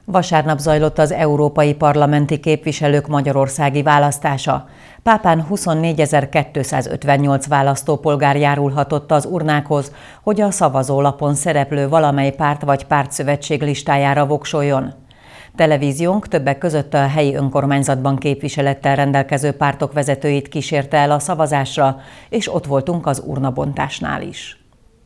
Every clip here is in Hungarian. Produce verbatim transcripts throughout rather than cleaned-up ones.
Vasárnap zajlott az európai parlamenti képviselők magyarországi választása. Pápán huszonnégyezer-kétszázötvennyolc választópolgár járulhatott az urnákhoz, hogy a szavazólapon szereplő valamely párt vagy pártszövetség listájára voksoljon. Televíziónk többek között a helyi önkormányzatban képviselettel rendelkező pártok vezetőit kísérte el a szavazásra, és ott voltunk az urnabontásnál is.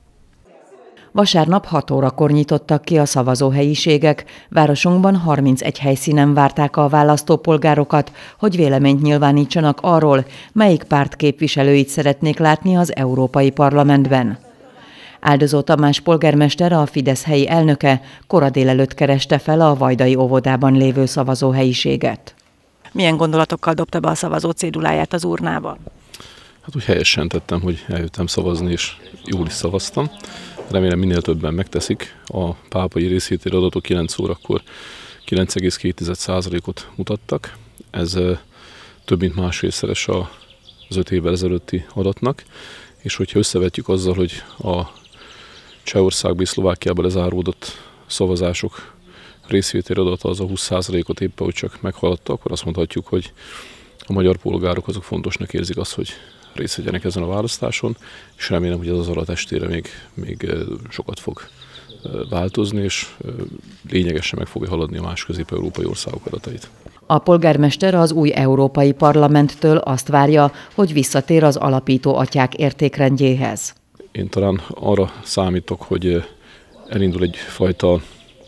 Vasárnap hat órakor nyitottak ki a szavazóhelyiségek. Városunkban harmincegy helyszínen várták a választópolgárokat, hogy véleményt nyilvánítsanak arról, melyik párt képviselőit szeretnék látni az Európai Parlamentben. Áldozó Tamás polgármester, a Fidesz helyi elnöke kora délelőtt kereste fel a vajdai óvodában lévő szavazóhelyiséget. Milyen gondolatokkal dobta be a szavazó céduláját az urnába? Hát úgy helyesen tettem, hogy eljöttem szavazni, és jól is szavaztam. Remélem minél többen megteszik. A pápai részvételi adatok kilenc órakor kilenc egész két százalékot mutattak. Ez több mint másfélszeres az öt évvel ezelőtti adatnak. És hogyha összevetjük azzal, hogy a Csehországban és Szlovákiában lezáródott szavazások részvételi adata az a húsz százalékot éppen, hogy csak meghaladta, akkor azt mondhatjuk, hogy a magyar polgárok azok fontosnak érzik azt, hogy részt vegyenek ezen a választáson, és remélem, hogy ez az adat estére még, még sokat fog változni, és lényegesen meg fogja haladni a más közép-európai országok adatait. A polgármester az új Európai Parlamenttől azt várja, hogy visszatér az alapító atyák értékrendjéhez. Én talán arra számítok, hogy elindul egyfajta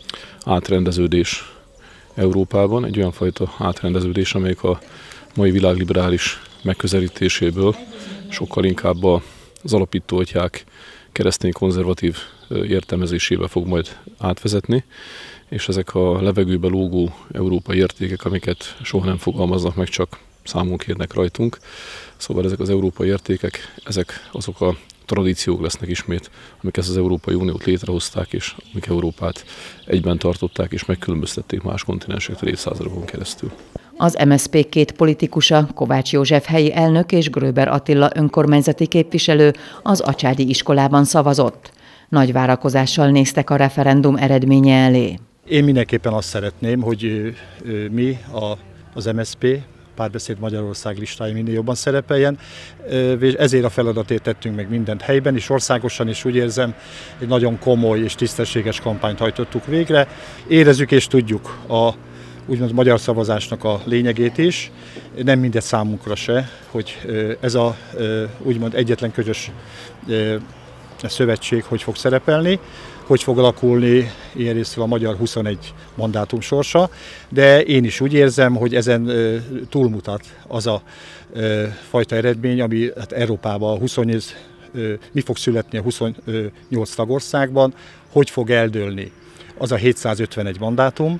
átrendeződés Európában, egy olyan fajta átrendeződés, amelyik a mai világ liberális megközelítéséből sokkal inkább az alapító atyák keresztény konzervatív értelmezésébe fog majd átvezetni, és ezek a levegőbe lógó európai értékek, amiket soha nem fogalmaznak meg, csak számon kérnek rajtunk. Szóval ezek az európai értékek, ezek azok a tradíciók lesznek ismét, amik ezt az Európai Uniót létrehozták, és amik Európát egyben tartották, és megkülönböztették más kontinensektől évszázadokon keresztül. Az em es zé pé két politikusa, Kovács József helyi elnök és Gröber Attila önkormányzati képviselő az Acsádi iskolában szavazott. Nagy várakozással néztek a referendum eredménye elé. Én mindenképpen azt szeretném, hogy mi, az em es zé pé, Párbeszéd Magyarország listája minél jobban szerepeljen, és ezért a feladatért tettünk meg mindent helyben, és országosan is úgy érzem, egy nagyon komoly és tisztességes kampányt hajtottuk végre. Érezzük és tudjuk a úgymond magyar szavazásnak a lényegét is, nem mindegy számunkra se, hogy ez a úgymond egyetlen közös szövetség hogy fog szerepelni, hogy fog alakulni ilyen részről a magyar huszonegy mandátum sorsa, de én is úgy érzem, hogy ezen túlmutat az a fajta eredmény, ami hát Európában a huszonnyolc, mi fog születni a huszonnyolc tagországban, hogy fog eldőlni az a hétszázötvenegy mandátum,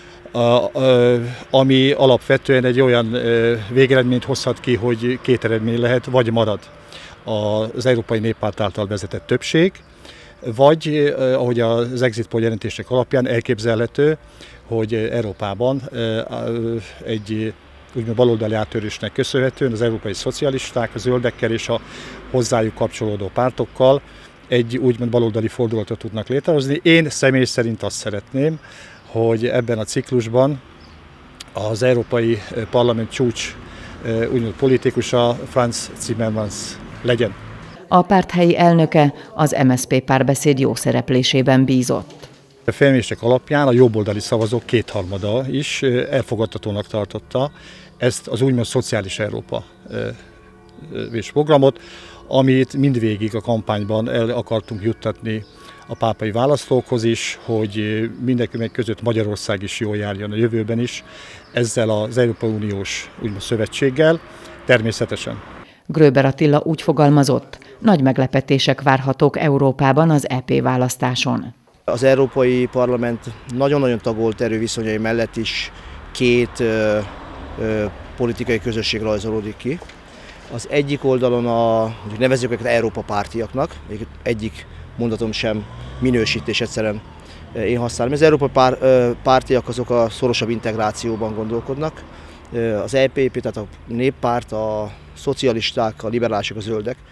ami alapvetően egy olyan végeredményt hozhat ki, hogy két eredmény lehet, vagy marad az Európai Néppárt által vezetett többség, vagy, ahogy az exit poll jelentések alapján elképzelhető, hogy Európában egy úgymond baloldali áttörésnek köszönhetően az európai szocialisták, a zöldekkel és a hozzájuk kapcsolódó pártokkal egy úgymond baloldali fordulatot tudnak létrehozni. Én személy szerint azt szeretném, hogy ebben a ciklusban az Európai Parlament csúcs úgymond politikusa Franz Timmermans legyen. A párt helyi elnöke az em es zé pé párbeszéd jó szereplésében bízott. A felmérések alapján a jobboldali szavazók kétharmada is elfogadhatónak tartotta ezt az úgymond szociális Európa programot, amit mindvégig a kampányban el akartunk juttatni a pápai választókhoz is, hogy mindenkinek között Magyarország is jól járjon a jövőben is, ezzel az Európai Uniós úgymond szövetséggel, természetesen. Gröber Attila úgy fogalmazott, nagy meglepetések várhatók Európában az é pé választáson. Az Európai Parlament nagyon-nagyon tagolt erőviszonyai mellett is két ö, ö, politikai közösség rajzolódik ki. Az egyik oldalon a, nevezzük őket Európa pártiaknak, egyik mondatom sem minősítés, egyszerűen én használom. Az Európa pár, pártiak azok a szorosabb integrációban gondolkodnak. Az é pé, tehát a néppárt, a szocialisták, a liberálisok, a zöldek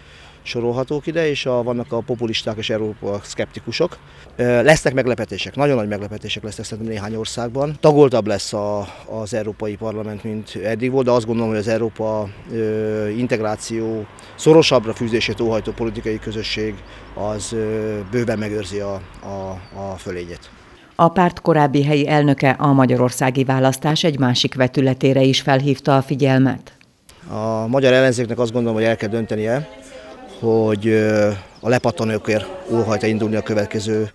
sorolhatók ide, és a, vannak a populisták és Európa szkeptikusok. Lesznek meglepetések, nagyon nagy meglepetések lesznek szerintem néhány országban. Tagoltabb lesz a, az Európai Parlament, mint eddig volt, de azt gondolom, hogy az Európa ö, integráció szorosabbra fűzését óhajtó politikai közösség az ö, bőven megőrzi a, a, a fölényét. A párt korábbi helyi elnöke a magyarországi választás egy másik vetületére is felhívta a figyelmet. A magyar ellenzéknek azt gondolom, hogy el kell döntenie, hogy a lepattanókért óhajt indulni a következő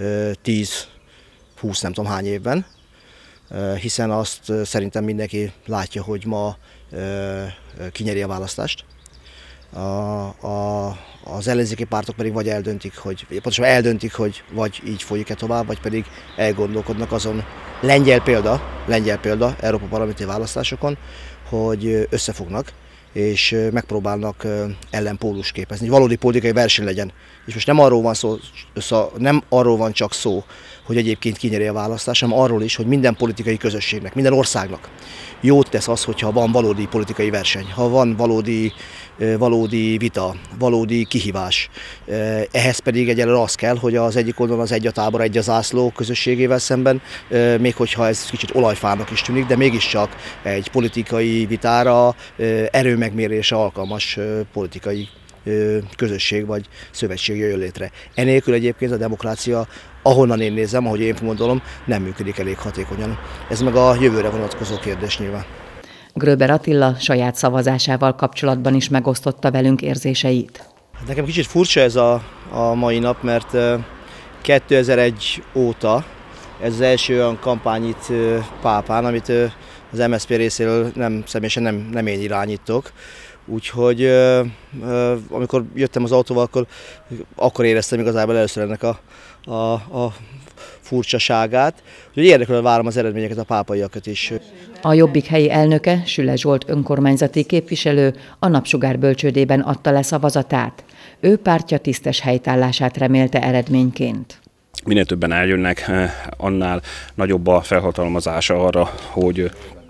tíz-húsz nem tudom hány évben, hiszen azt szerintem mindenki látja, hogy ma kinyeri a választást. A, a, az ellenzéki pártok pedig vagy eldöntik, hogy, pontosan eldöntik, hogy vagy így folyik-e tovább, vagy pedig elgondolkodnak azon, lengyel példa, lengyel példa Európa parlamenti választásokon, hogy összefognak, és megpróbálnak ellenpólus képezni, hogy valódi politikai verseny legyen. És most nem arról van szó, nem arról van csak szó, hogy egyébként kinyeri a választás, hanem arról is, hogy minden politikai közösségnek, minden országnak jót tesz az, hogyha van valódi politikai verseny, ha van valódi, valódi vita, valódi kihívás. Ehhez pedig egyelőre az kell, hogy az egyik oldalon az egy a tábor, egy a zászló közösségével szemben, még hogyha ez kicsit olajfának is tűnik, de mégiscsak egy politikai vitára, erőmegmérésre alkalmas politikai közösség vagy szövetség jöjjön létre. Enélkül egyébként a demokrácia, ahonnan én nézem, ahogy én gondolom, nem működik elég hatékonyan. Ez meg a jövőre vonatkozó kérdés nyilván. Gröber Attila saját szavazásával kapcsolatban is megosztotta velünk érzéseit. Nekem kicsit furcsa ez a, a mai nap, mert kétezer-egy óta ez az első olyan kampány itt Pápán, amit az em es zé pé részéről nem, személyesen nem, nem én irányítok. Úgyhogy amikor jöttem az autóval, akkor, akkor éreztem igazából először ennek a, a, a furcsaságát. Úgyhogy érdeklődve várom az eredményeket, a pápaiakat is. A Jobbik helyi elnöke, Süle Zsolt önkormányzati képviselő a Napsugár bölcsődében adta le szavazatát. Ő pártja tisztes helytállását remélte eredményként. Minél többen eljönnek, annál nagyobb a felhatalmazása arra, hogy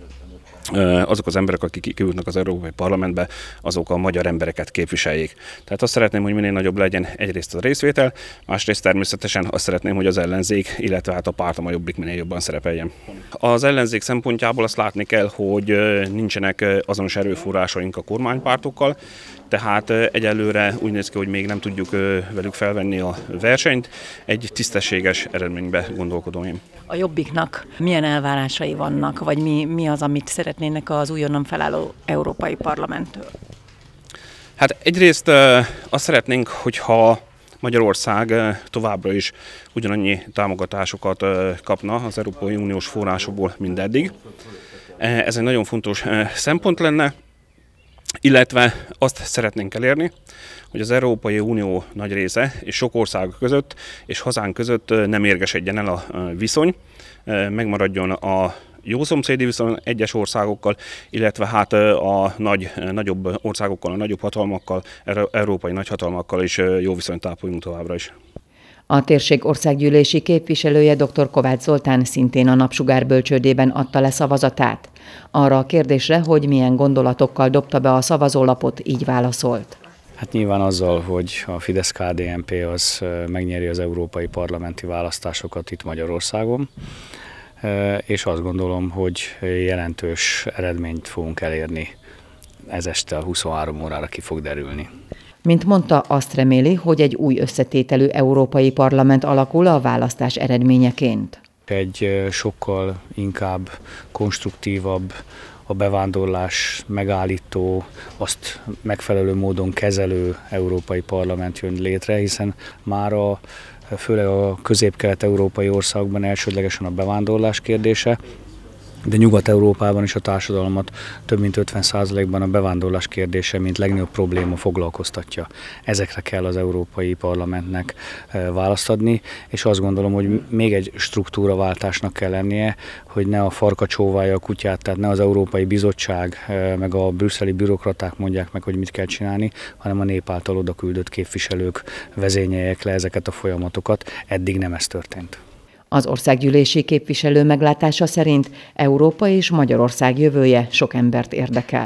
azok az emberek, akik kijutnak az Európai Parlamentbe, azok a magyar embereket képviseljék. Tehát azt szeretném, hogy minél nagyobb legyen egyrészt a részvétel, másrészt természetesen azt szeretném, hogy az ellenzék, illetve hát a pártom, a Jobbik minél jobban szerepeljen. Az ellenzék szempontjából azt látni kell, hogy nincsenek azonos erőforrásaink a kormánypártokkal, tehát egyelőre úgy néz ki, hogy még nem tudjuk velük felvenni a versenyt, egy tisztességes eredménybe gondolkodom én. A Jobbiknak milyen elvárásai vannak, vagy mi, mi az, amit szeretnének az újonnan felálló Európai Parlamenttől? Hát egyrészt azt szeretnénk, hogyha Magyarország továbbra is ugyanannyi támogatásokat kapna az Európai Uniós forrásokból, mint eddig. Ez egy nagyon fontos szempont lenne, illetve azt szeretnénk elérni, hogy az Európai Unió nagy része és sok ország között és hazánk között nem érgesedjen el a viszony, megmaradjon a jó szomszédi viszony egyes országokkal, illetve hát a nagy, nagyobb országokkal, a nagyobb hatalmakkal, európai nagyhatalmakkal is jó viszonyt ápoljunk továbbra is. A térség országgyűlési képviselője dr. Kovács Zoltán szintén a Napsugár bölcsődében adta le szavazatát. Arra a kérdésre, hogy milyen gondolatokkal dobta be a szavazólapot, így válaszolt. Hát nyilván azzal, hogy a Fidesz-ká dé en pé az megnyeri az európai parlamenti választásokat itt Magyarországon, és azt gondolom, hogy jelentős eredményt fogunk elérni. Ez este a huszonhárom órára ki fog derülni. Mint mondta, azt reméli, hogy egy új összetételű Európai Parlament alakul a választás eredményeként. Egy sokkal inkább konstruktívabb, a bevándorlás megállító, azt megfelelő módon kezelő Európai Parlament jön létre, hiszen már a, főleg a közép-kelet-európai országokban elsődlegesen a bevándorlás kérdése, de Nyugat-Európában is a társadalmat több mint ötven százalékban a bevándorlás kérdése, mint legnagyobb probléma foglalkoztatja. Ezekre kell az Európai Parlamentnek választ adni, és azt gondolom, hogy még egy struktúraváltásnak kell lennie, hogy ne a farka csóválja a kutyát, tehát ne az Európai Bizottság meg a brüsszeli bürokraták mondják meg, hogy mit kell csinálni, hanem a nép által oda küldött képviselők vezényeljék le ezeket a folyamatokat. Eddig nem ez történt. Az országgyűlési képviselő meglátása szerint Európa és Magyarország jövője sok embert érdekel.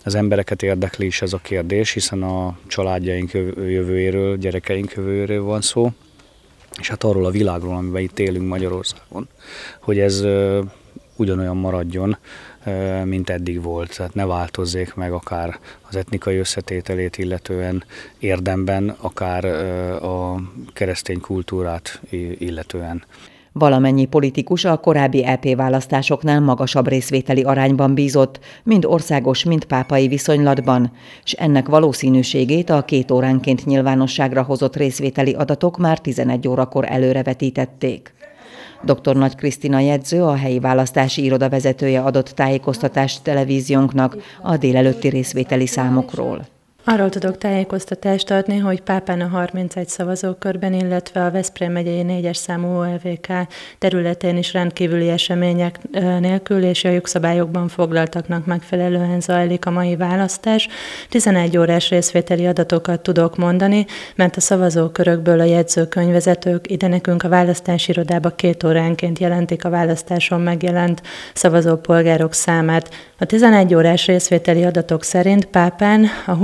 Az embereket érdekli is ez a kérdés, hiszen a családjaink jövőjéről, gyerekeink jövőjéről van szó, és hát arról a világról, amiben itt élünk Magyarországon, hogy ez ugyanolyan maradjon, mint eddig volt. Tehát ne változzék meg akár az etnikai összetételét illetően érdemben, akár a keresztény kultúrát illetően. Valamennyi politikus a korábbi é pé választásoknál magasabb részvételi arányban bízott, mind országos, mind pápai viszonylatban, és ennek valószínűségét a két óránként nyilvánosságra hozott részvételi adatok már tizenegy órakor előrevetítették. dr. Nagy Krisztina jegyző, a helyi választási iroda vezetője adott tájékoztatást televíziónknak a délelőtti részvételi számokról. Arról tudok tájékoztatást adni, hogy Pápán a harmincegy szavazókörben, illetve a Veszprém megyei négyes számú o el vé ká területén is rendkívüli események nélkül és a jogszabályokban foglaltaknak megfelelően zajlik a mai választás. tizenegy órás részvételi adatokat tudok mondani, mert a szavazókörökből a jegyzőkönyvvezetők ide nekünk a választási irodába két óránként jelentik a választáson megjelent szavazópolgárok számát. A tizenegy órás részvételi adatok szerint Pápán a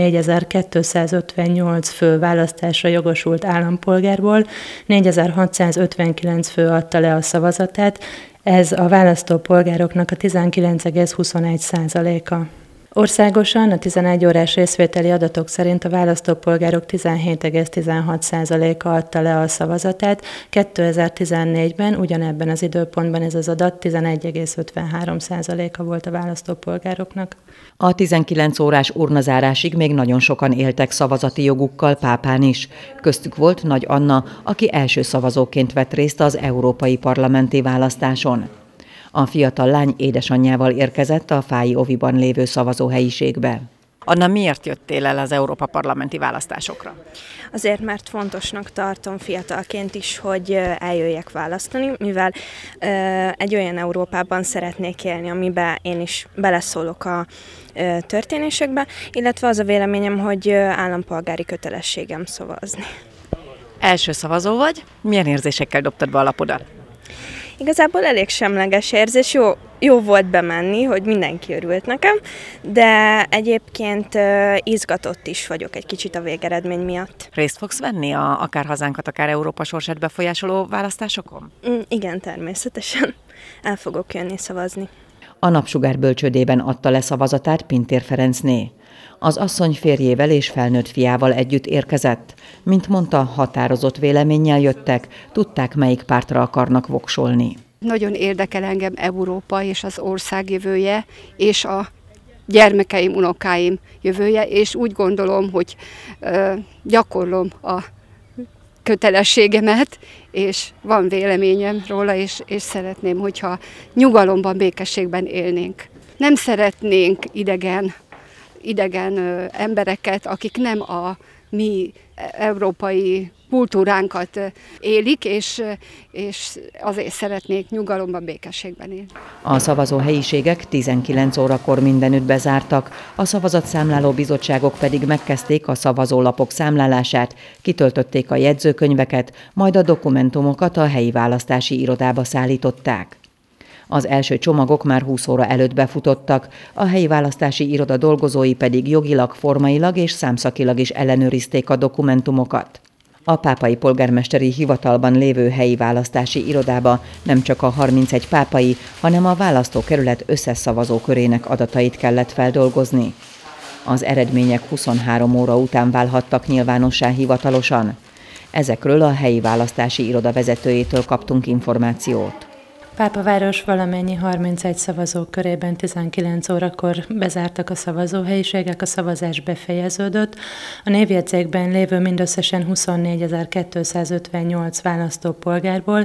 huszonnégyezer-kétszázötvennyolc fő választásra jogosult állampolgárból négyezer-hatszázötvenkilenc fő adta le a szavazatát, ez a választópolgároknak a tizenkilenc egész huszonegy százaléka. Országosan a tizenegy órás részvételi adatok szerint a választópolgárok tizenhét egész tizenhat százaléka adta le a szavazatát, kétezer-tizennégyben ugyanebben az időpontban ez az adat tizenegy egész ötvenhárom százaléka volt a választópolgároknak. A tizenkilenc órás urnazárásig még nagyon sokan éltek szavazati jogukkal Pápán is. Köztük volt Nagy Anna, aki első szavazóként vett részt az európai parlamenti választáson. A fiatal lány édesanyjával érkezett a Fái Oviban lévő szavazóhelyiségbe. Anna, miért jöttél el az Európa parlamenti választásokra? Azért, mert fontosnak tartom fiatalként is, hogy eljöjjek választani, mivel egy olyan Európában szeretnék élni, amiben én is beleszólok a történésekbe, illetve az a véleményem, hogy állampolgári kötelességem szavazni. Első szavazó vagy? Milyen érzésekkel dobtad be a lapodat? Igazából elég semleges érzés, jó, jó volt bemenni, hogy mindenki örült nekem, de egyébként uh, izgatott is vagyok egy kicsit a végeredmény miatt. Részt fogsz venni a, akár hazánkat, akár Európa sorsát befolyásoló választásokon? Mm, igen, természetesen. El fogok jönni szavazni. A Napsugár bölcsődében adta le szavazatát Pintér Ferencné. Az asszony férjével és felnőtt fiával együtt érkezett. Mint mondta, határozott véleménnyel jöttek, tudták, melyik pártra akarnak voksolni. Nagyon érdekel engem Európa és az ország jövője, és a gyermekeim, unokáim jövője, és úgy gondolom, hogy ö, gyakorlom a kötelességemet, és van véleményem róla, és, és szeretném, hogyha nyugalomban, békességben élnénk. Nem szeretnénk idegen, idegen ö, embereket, akik nem a mi európai kultúránkat élik, és, és azért szeretnék nyugalomban, békességben élni. A szavazóhelyiségek tizenkilenc órakor mindenütt bezártak, a szavazatszámláló bizottságok pedig megkezdték a szavazólapok számlálását, kitöltötték a jegyzőkönyveket, majd a dokumentumokat a helyi választási irodába szállították. Az első csomagok már húsz óra előtt befutottak, a helyi választási iroda dolgozói pedig jogilag, formailag és számszakilag is ellenőrizték a dokumentumokat. A pápai polgármesteri hivatalban lévő helyi választási irodába nem csak a harmincegy pápai, hanem a választókerület összes szavazókörének adatait kellett feldolgozni. Az eredmények huszonhárom óra után válhattak nyilvánossá hivatalosan. Ezekről a helyi választási iroda vezetőjétől kaptunk információt. Pápaváros valamennyi harmincegy szavazók körében tizenkilenc órakor bezártak a szavazóhelyiségek, a szavazás befejeződött. A névjegyzékben lévő mindösszesen huszonnégyezer-kétszázötvennyolc választópolgárból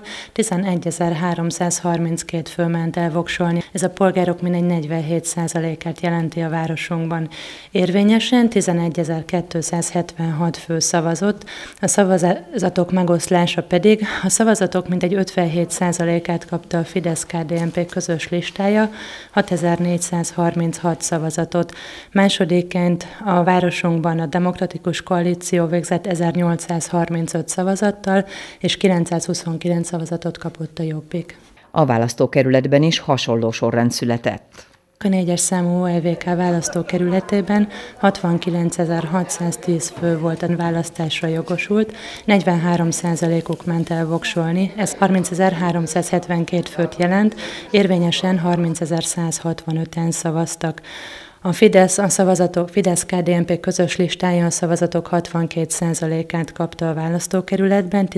tizenegyezer-háromszázharminckét fő ment el voksolni. Ez a polgárok mintegy negyvenhét százalékát jelenti a városunkban. Érvényesen tizenegyezer-kétszázhetvenhat fő szavazott, a szavazatok megoszlása pedig a szavazatok mintegy ötvenhét százalékát kapta a Fidesz-ká dé en pé közös listája, hatezer-négyszázharminchat szavazatot. Másodikként a városunkban a Demokratikus Koalíció végzett ezernyolcszázharmincöt szavazattal, és kilencszázhuszonkilenc szavazatot kapott a Jobbik. A választókerületben is hasonló sorrend született. A négyes számú o e vé ká választókerületében hatvankilencezer-hatszáztíz fő volt a választásra jogosult, negyvenhárom százalékuk ment el voksolni, ez harmincezer-háromszázhetvenkét főt jelent, érvényesen harmincezer-százhatvanöten szavaztak. A Fidesz a szavazatok, Fidesz-ká dé en pé közös listája a szavazatok hatvankét százalékát kapta a választókerületben,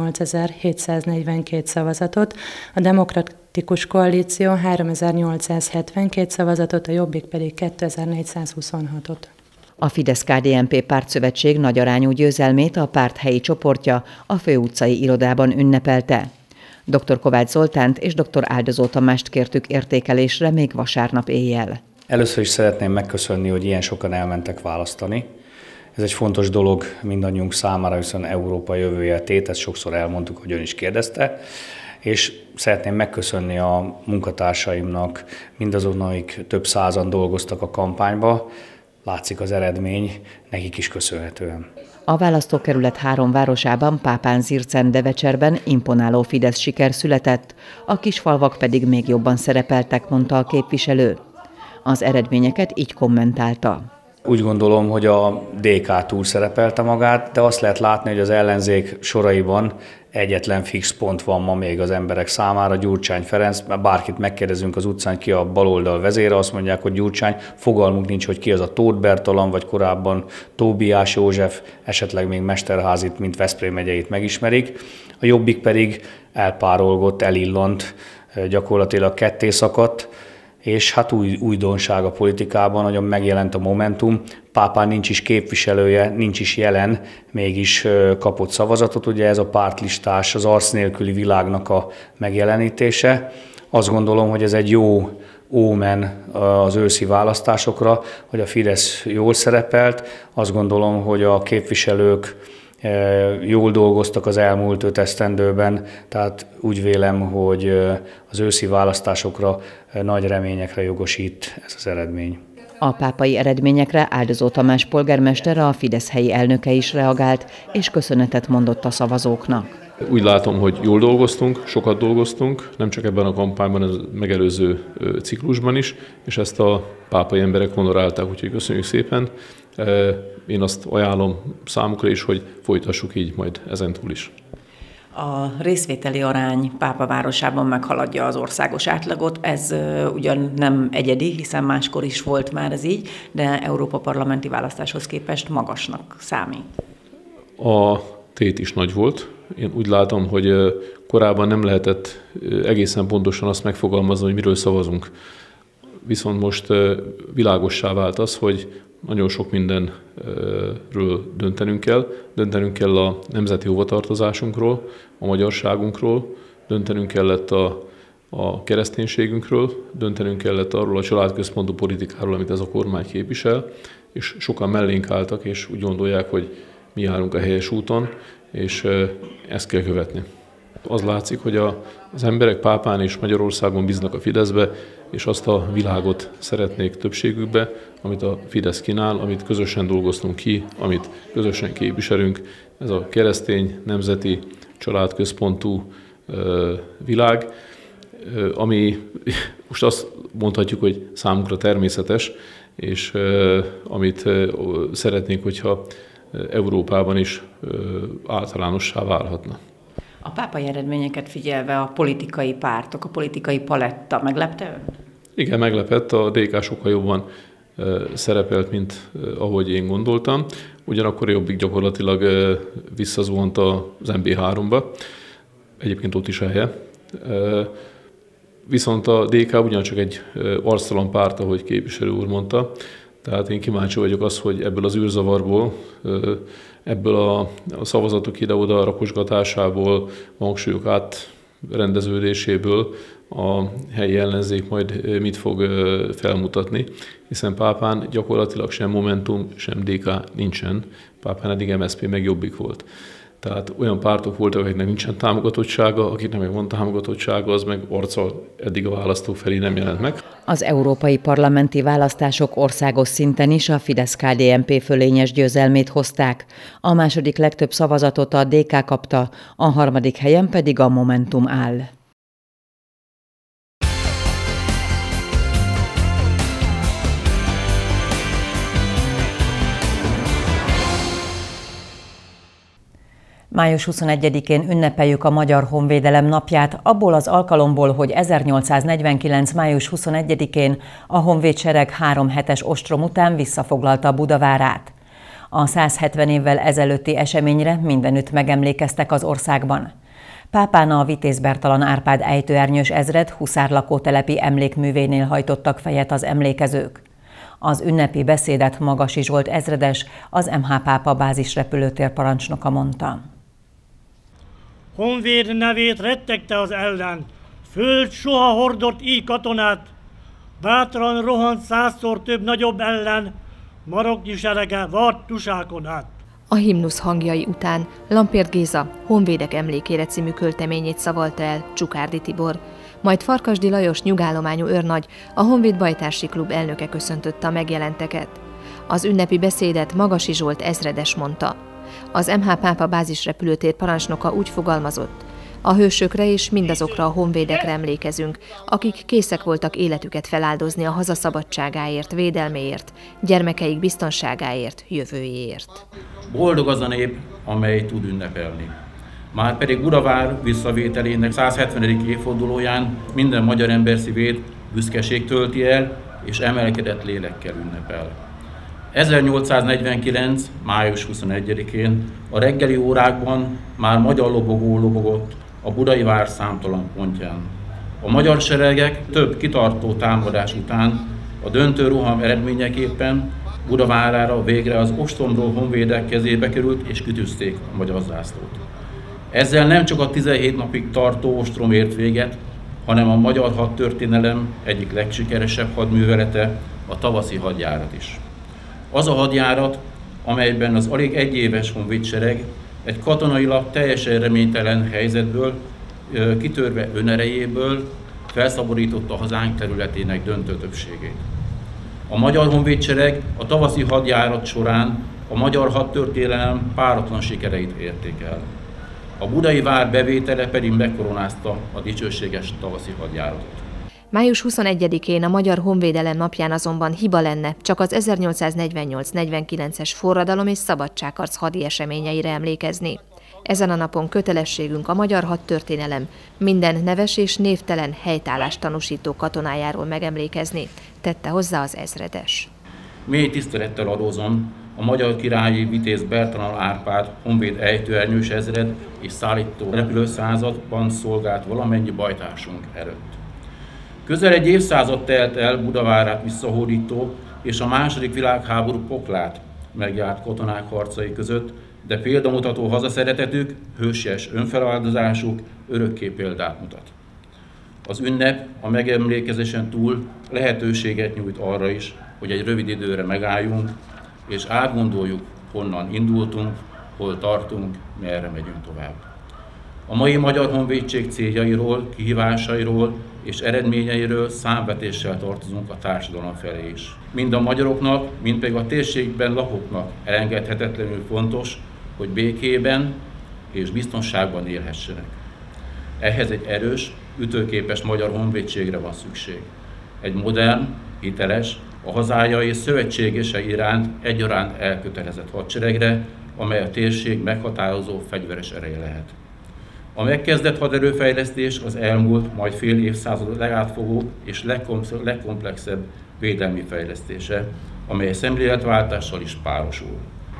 tizennyolcezer-hétszáznegyvenkét szavazatot, a Demokratikus Koalíció háromezer-nyolcszázhetvenkét szavazatot, a Jobbik pedig kétezer-négyszázhuszonhatot. A Fidesz-ká dé en pé pártszövetség nagyarányú győzelmét a párt helyi csoportja a Főutcai irodában ünnepelte. dr. Kovács Zoltánt és dr. Áldozó Tamást kértük értékelésre még vasárnap éjjel. Először is szeretném megköszönni, hogy ilyen sokan elmentek választani. Ez egy fontos dolog mindannyiunk számára, hiszen Európa jövője tét, ezt sokszor elmondtuk, hogy ön is kérdezte. És szeretném megköszönni a munkatársaimnak, mindazoknak, akik több százan dolgoztak a kampányba. Látszik az eredmény, nekik is köszönhetően. A választókerület három városában, Pápán, Zircen, Devecserben imponáló Fidesz siker született, a kisfalvak pedig még jobban szerepeltek, mondta a képviselő. Az eredményeket így kommentálta. Úgy gondolom, hogy a dé ká túl szerepelte magát, de azt lehet látni, hogy az ellenzék soraiban egyetlen fix pont van ma még az emberek számára, Gyurcsány Ferenc, mert bárkit megkérdezünk az utcán, ki a baloldal vezére, azt mondják, hogy Gyurcsány, fogalmunk nincs, hogy ki az a Tóth Bertalan, vagy korábban Tóbiás József, esetleg még Mesterházit, mint Veszprém megyeit megismerik. A Jobbik pedig elpárolgott, elillant, gyakorlatilag ketté szakadt, és hát új, újdonság a politikában, nagyon megjelent a Momentum. Pápán nincs is képviselője, nincs is jelen, mégis kapott szavazatot. Ugye ez a pártlistás, az arc nélküli világnak a megjelenítése. Azt gondolom, hogy ez egy jó ómen az őszi választásokra, hogy a Fidesz jól szerepelt. Azt gondolom, hogy a képviselők jól dolgoztak az elmúlt öt esztendőben, tehát úgy vélem, hogy az őszi választásokra nagy reményekre jogosít ez az eredmény. A pápai eredményekre Áldozó Tamás polgármester, a Fidesz helyi elnöke is reagált, és köszönetet mondott a szavazóknak. Úgy látom, hogy jól dolgoztunk, sokat dolgoztunk, nem csak ebben a kampányban, ez megelőző ciklusban is, és ezt a pápai emberek honorálták, úgyhogy köszönjük szépen. Én azt ajánlom számukra is, hogy folytassuk így majd ezentúl is. A részvételi arány Pápa városában meghaladja az országos átlagot. Ez ugyan nem egyedi, hiszen máskor is volt már ez így, de Európa parlamenti választáshoz képest magasnak számít. A tét is nagy volt. Én úgy látom, hogy korábban nem lehetett egészen pontosan azt megfogalmazni, hogy miről szavazunk. Viszont most világossá vált az, hogy nagyon sok mindenről döntenünk kell. Döntenünk kell a nemzeti hovatartozásunkról, a magyarságunkról, döntenünk kellett a, a kereszténységünkről, döntenünk kellett arról a családközpontú politikáról, amit ez a kormány képvisel, és sokan mellénk álltak, és úgy gondolják, hogy mi járunk a helyes úton, és ezt kell követni. Az látszik, hogy a, az emberek Pápán és Magyarországon bíznak a Fideszbe, és azt a világot szeretnék többségükbe, amit a Fidesz kínál, amit közösen dolgoztunk ki, amit közösen képviselünk. Ez a keresztény, nemzeti, családközpontú ö, világ, ö, ami most azt mondhatjuk, hogy számunkra természetes, és ö, amit ö, szeretnénk, hogyha Európában is ö, általánossá válhatna. A pápai eredményeket figyelve a politikai pártok, a politikai paletta meglepte ön? Igen, meglepett. A dé ká sokkal jobban szerepelt, mint ahogy én gondoltam. Ugyanakkor a Jobbik gyakorlatilag visszazuhant az em bé háromba. Egyébként ott is a helye. Viszont a dé ká ugyancsak egy arctalan párt, ahogy képviselő úr mondta. Tehát én kíváncsi vagyok az, hogy ebből az űrzavarból, ebből a szavazatok ide-oda rakosgatásából, a hangsúlyok átrendeződéséből a helyi ellenzék majd mit fog felmutatni, hiszen Pápán gyakorlatilag sem Momentum, sem dé ká nincsen. Pápán eddig em es zé pé meg Jobbik volt. Tehát olyan pártok voltak, akiknek nincsen támogatottsága, akiknek meg van támogatottsága, az meg arccal eddig a választók felé nem jelent meg. Az európai parlamenti választások országos szinten is a Fidesz-ká dé en pé fölényes győzelmét hozták. A második legtöbb szavazatot a dé ká kapta, a harmadik helyen pedig a Momentum áll. május huszonegyedikén ünnepeljük a Magyar Honvédelem napját, abból az alkalomból, hogy ezernyolcszáznegyvenkilenc. május huszonegyedikén a honvédsereg három hetes ostrom után visszafoglalta Budavárát. A száz hetven évvel ezelőtti eseményre mindenütt megemlékeztek az országban. Pápána a Vitéz Bertalan Árpád ejtőernyős ezred huszárlakótelepi emlékművénél hajtottak fejet az emlékezők. Az ünnepi beszédet Magasi Zsolt ezredes, az em há Pápa bázisrepülőtér parancsnoka mondta. Honvéd nevét rettegte az ellen, föld soha hordott így katonát, bátran rohant százszor több nagyobb ellen, maroknyi serege vart tusákon át. A himnusz hangjai után Lampért Géza Honvédek emlékére című költeményét szavalta el Csukárdi Tibor, majd Farkasdi Lajos nyugállományú őrnagy, a Honvéd Bajtársi Klub elnöke köszöntötte a megjelenteket. Az ünnepi beszédet Magasi Zsolt ezredes mondta. Az em há Pápa bázisrepülőtér parancsnoka úgy fogalmazott: a hősökre és mindazokra a honvédekre emlékezünk, akik készek voltak életüket feláldozni a haza szabadságáért, védelméért, gyermekeik biztonságáért, jövőjéért. Boldog az a nép, amely tud ünnepelni. Márpedig Budavár visszavételének száz hetvenedik évfordulóján minden magyar ember szívét büszkeség tölti el, és emelkedett lélekkel ünnepel. ezernyolcszáznegyvenkilenc. május huszonegyedikén a reggeli órákban már magyar lobogó lobogott a Budai vár számtalan pontján. A magyar seregek több kitartó támadás után a döntő roham eredményeképpen Budavárára végre az ostromló honvédek kezébe került és kitűzték a magyar zászlót. Ezzel nem csak a tizenhét napig tartó ostrom ért véget, hanem a magyar hadtörténelem egyik legsikeresebb hadművelete, a tavaszi hadjárat is. Az a hadjárat, amelyben az alig egyéves honvédsereg egy katonailag teljesen reménytelen helyzetből, kitörve önerejéből felszabadította hazánk területének döntő többségét. A magyar honvédsereg a tavaszi hadjárat során a magyar hadtörténelem páratlan sikereit érték el. A Budai vár bevétele pedig megkoronázta a dicsőséges tavaszi hadjáratot. május huszonegyedikén a Magyar Honvédelem napján azonban hiba lenne csak az ezernyolcszáznegyvennyolc negyvenkilences forradalom és szabadságharc hadi eseményeire emlékezni. Ezen a napon kötelességünk a magyar hadtörténelem minden neves és névtelen helytállást tanúsító katonájáról megemlékezni, tette hozzá az ezredes. Mély tisztelettel adózom a magyar királyi Vitéz Bertalan Árpád honvéd ejtőernyős ezred és szállító repülőszázadban szolgált valamennyi bajtársunk előtt. Közel egy évszázad telt el Budavárát visszahódító és a második világháború poklát megjárt katonák harcai között, de példamutató hazaszeretetük, hősies önfeláldozásuk örökké példát mutat. Az ünnep a megemlékezésen túl lehetőséget nyújt arra is, hogy egy rövid időre megálljunk, és átgondoljuk, honnan indultunk, hol tartunk, merre megyünk tovább. A mai Magyar Honvédség céljairól, kihívásairól és eredményeiről számvetéssel tartozunk a társadalom felé is. Mind a magyaroknak, mind pedig a térségben lakóknak elengedhetetlenül fontos, hogy békében és biztonságban élhessenek. Ehhez egy erős, ütőképes magyar honvédségre van szükség. Egy modern, hiteles, a hazája és szövetségesei iránt egyaránt elkötelezett hadseregre, amely a térség meghatározó fegyveres ereje lehet. A megkezdett haderőfejlesztés az elmúlt, majd fél évszázad legátfogó és legkomplexebb védelmi fejlesztése, amely szemléletváltással is párosul.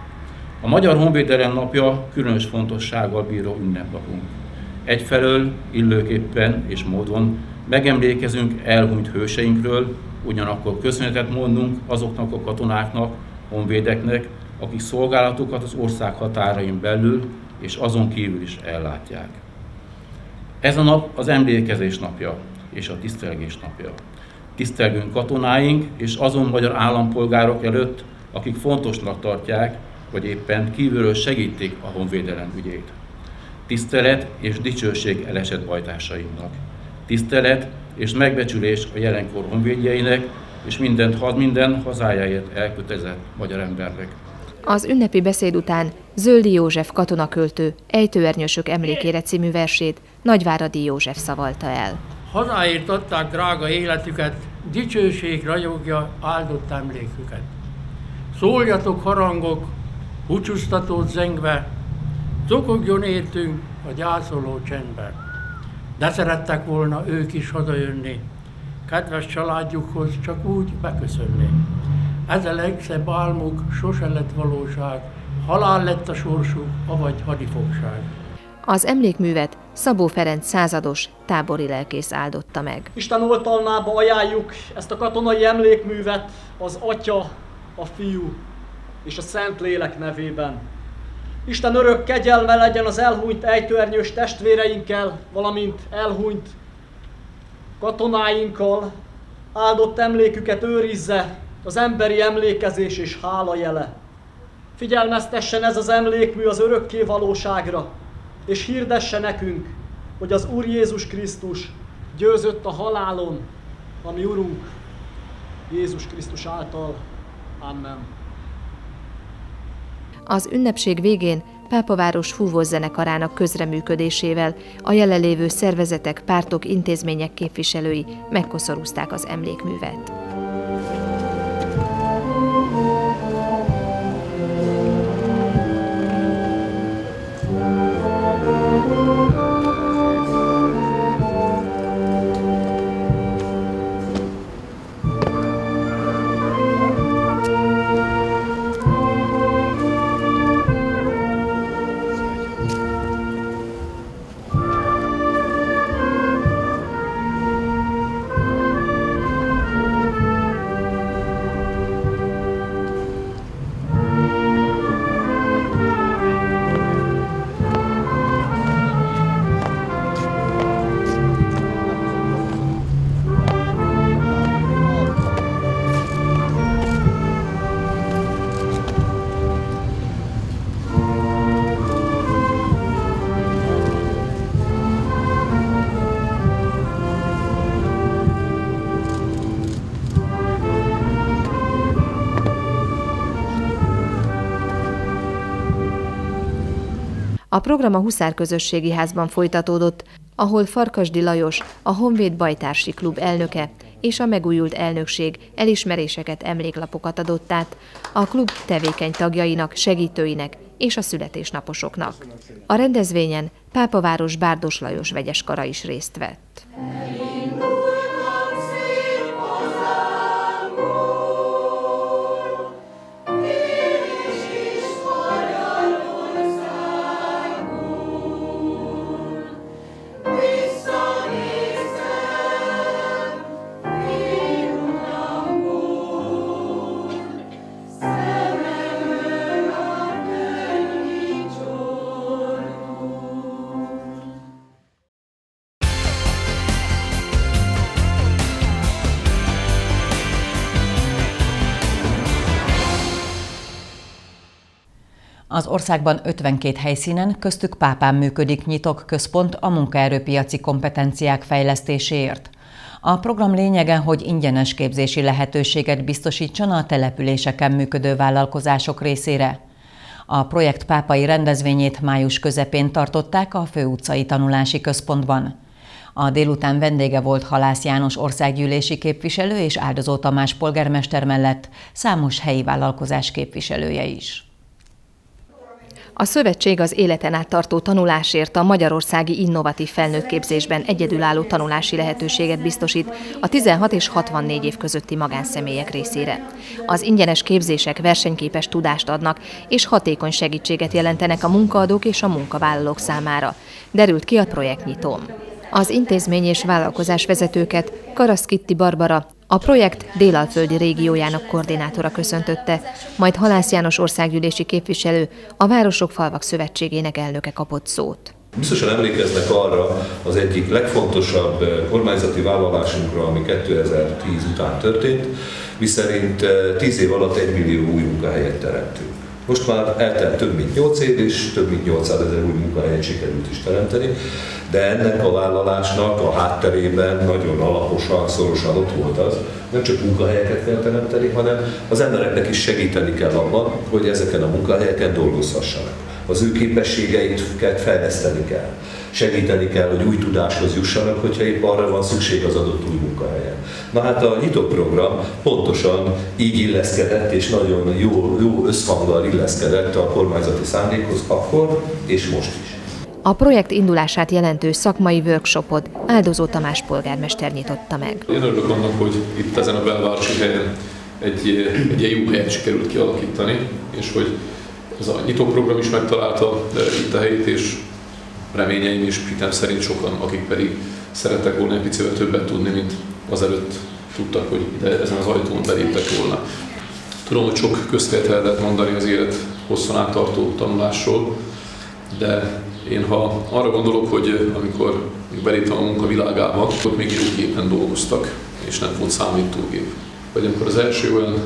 A Magyar Honvédelem napja különös fontossággal bíró ünnepnapunk. Egyfelől illőképpen és módon megemlékezünk elhunyt hőseinkről, ugyanakkor köszönetet mondunk azoknak a katonáknak, honvédeknek, akik szolgálatukat az ország határain belül és azon kívül is ellátják. Ez a nap az emlékezés napja és a tisztelgés napja. Tisztelgünk katonáink és azon magyar állampolgárok előtt, akik fontosnak tartják, vagy éppen kívülről segítik a honvédelem ügyét. Tisztelet és dicsőség elesett bajtársainknak. Tisztelet és megbecsülés a jelenkor honvédjeinek és mindent, minden hazájáért elkötelezett magyar embernek. Az ünnepi beszéd után Zöldi József katonaköltő Ejtőernyősök emlékére című versét Nagyváradi József szavalta el. Hazáért adták drága életüket, dicsőség ragyogja áldott emléküket. Szóljatok harangok, búcsúztatót zengve, Zokogjon értünk a gyászoló csendben. De szerettek volna ők is hazajönni, kedves családjukhoz csak úgy beköszönni. Ez a legszebb álmuk sose lett valóság, halál lett a sorsuk, avagy hadifogság. Az emlékművet Szabó Ferenc százados tábori lelkész áldotta meg. Isten oltalmába ajánljuk ezt a katonai emlékművet az Atya, a Fiú és a Szentlélek nevében. Isten örök kegyelme legyen az elhunyt ejtőernyős testvéreinkkel, valamint elhunyt katonáinkkal, áldott emléküket őrizze az emberi emlékezés és hála jele. Figyelmeztessen ez az emlékmű az örökké valóságra, és hirdesse nekünk, hogy az Úr Jézus Krisztus győzött a halálon, a mi Urunk Jézus Krisztus által. Amen. Az ünnepség végén Pápaváros fúvózzenekarának közreműködésével a jelenlévő szervezetek, pártok, intézmények képviselői megkoszorúzták az emlékművet. A program a Huszár Közösségi Házban folytatódott, ahol Farkasdi Lajos, a Honvéd Bajtársi Klub elnöke és a megújult elnökség elismeréseket, emléklapokat adott át a klub tevékeny tagjainak, segítőinek és a születésnaposoknak. A rendezvényen Pápaváros Bárdos Lajos vegyeskara is részt vett. Az országban ötvenkét helyszínen, köztük Pápán működik nyitok központ a munkaerőpiaci kompetenciák fejlesztéséért. A program lényege, hogy ingyenes képzési lehetőséget biztosítson a településeken működő vállalkozások részére. A projekt pápai rendezvényét május közepén tartották a Főutcai Tanulási Központban. A délután vendége volt Halász János országgyűlési képviselő és Áldozó Tamás polgármester mellett számos helyi vállalkozás képviselője is. A szövetség az életen át tartó tanulásért a magyarországi innovatív felnőttképzésben egyedülálló tanulási lehetőséget biztosít a tizenhat és hatvannégy év közötti magánszemélyek részére. Az ingyenes képzések versenyképes tudást adnak és hatékony segítséget jelentenek a munkaadók és a munkavállalók számára, derült ki a projektnyitón. Az intézmény és vállalkozás vezetőket Karasz Kitti Barbara, a projekt délalföldi régiójának koordinátora köszöntötte, majd Halász János országgyűlési képviselő, a Városok Falvak Szövetségének elnöke kapott szót. Biztosan emlékeznek arra az egyik legfontosabb kormányzati vállalásunkra, ami kétezer-tíz után történt, miszerint tíz év alatt egy millió új munkahelyet teremtünk. Most már eltelt több mint nyolc év, és több mint nyolcszázezer új munkahelyet sikerült is teremteni, de ennek a vállalásnak a hátterében nagyon alaposan, szorosan ott volt az, nem csak munkahelyeket kell teremteni, hanem az embereknek is segíteni kell abban, hogy ezeken a munkahelyeken dolgozhassanak. az ő képességeiket fejleszteni kell. Segíteni kell, hogy új tudáshoz jussanak, hogyha épp arra van szükség az adott új munkahelyen. Na hát a Nyitó program pontosan így illeszkedett, és nagyon jó, jó összhanggal illeszkedett a kormányzati szándékhoz akkor és most is. A projekt indulását jelentő szakmai workshopot Áldozó Tamás polgármester nyitotta meg. Én örülök annak, hogy itt ezen a belvárosi helyen egy, egy ilyen jó helyet sikerült kialakítani, és hogy ez a Nyitó program is megtalálta itt a helyét, és reményeim és hitem szerint sokan, akik pedig szerettek volna egy picivel többet tudni, mint azelőtt tudtak, hogy ide ezen az ajtón beléptek volna. Tudom, hogy sok köztételt lehet mondani az élet hosszan áttartó tanulásról, de én ha arra gondolok, hogy amikor beléptem a munka világába, ott még írógépen dolgoztak, és nem volt számítógép. Vagy amikor az első olyan,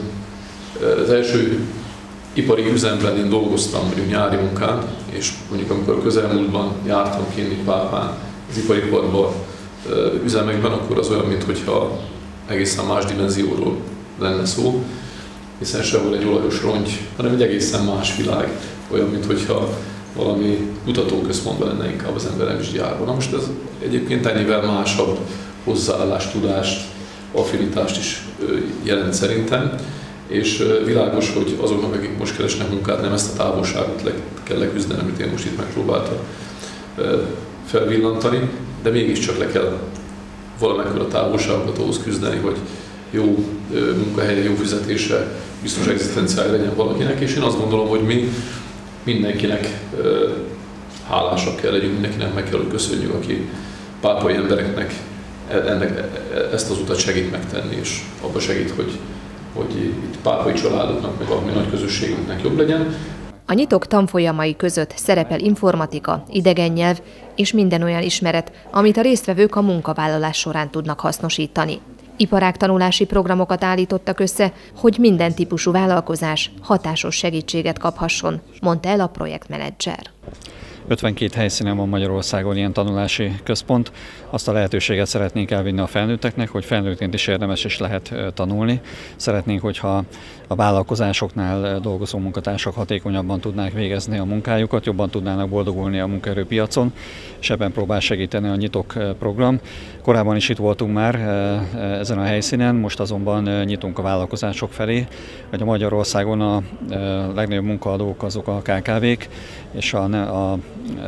az első ipari üzemben én dolgoztam, mondjuk nyári munkán, és mondjuk amikor a közelmúltban jártam kint Pápán az ipariparban üzemekben, akkor az olyan, mintha egészen más dimenzióról lenne szó, hiszen sehol egy olajos rongy, hanem egy egészen más világ, olyan, mintha valami kutatóközpontban lenne inkább az ember nem is gyárban. Na most ez egyébként ennyivel másabb hozzáállást, tudást, affinitást is jelent szerintem, és világos, hogy azoknak, akik most keresnek munkát, nem ezt a távolságot le kell leküzdeni, amit én most itt megpróbáltam felvillantani, de mégiscsak le kell valamekkora távolságokat ahhoz küzdeni, hogy jó munkahelye, jó fizetése, biztos egzisztenciája legyen valakinek, és én azt gondolom, hogy mi mindenkinek hálásak kell legyünk, mindenkinek meg kell, hogy köszönjük, aki pápai embereknek ennek, ezt az utat segít megtenni, és abba segít, hogy, hogy itt pápai családoknak, meg a mi nagy közösségünknek jobb legyen. A nyitók tanfolyamai között szerepel informatika, idegen nyelv és minden olyan ismeret, amit a résztvevők a munkavállalás során tudnak hasznosítani. Iparágtanulási programokat állítottak össze, hogy minden típusú vállalkozás hatásos segítséget kaphasson, mondta el a projektmenedzser. ötvenkét helyszínen van Magyarországon ilyen tanulási központ. Azt a lehetőséget szeretnénk elvinni a felnőtteknek, hogy felnőttként is érdemes és lehet tanulni. Szeretnénk, hogyha a vállalkozásoknál dolgozó munkatársak hatékonyabban tudnák végezni a munkájukat, jobban tudnának boldogulni a munkaerőpiacon, és ebben próbál segíteni a Nyitok program. Korábban is itt voltunk már ezen a helyszínen, most azonban nyitunk a vállalkozások felé, hogy a Magyarországon a legnagyobb munkaadók azok a ká ká vék, és a, a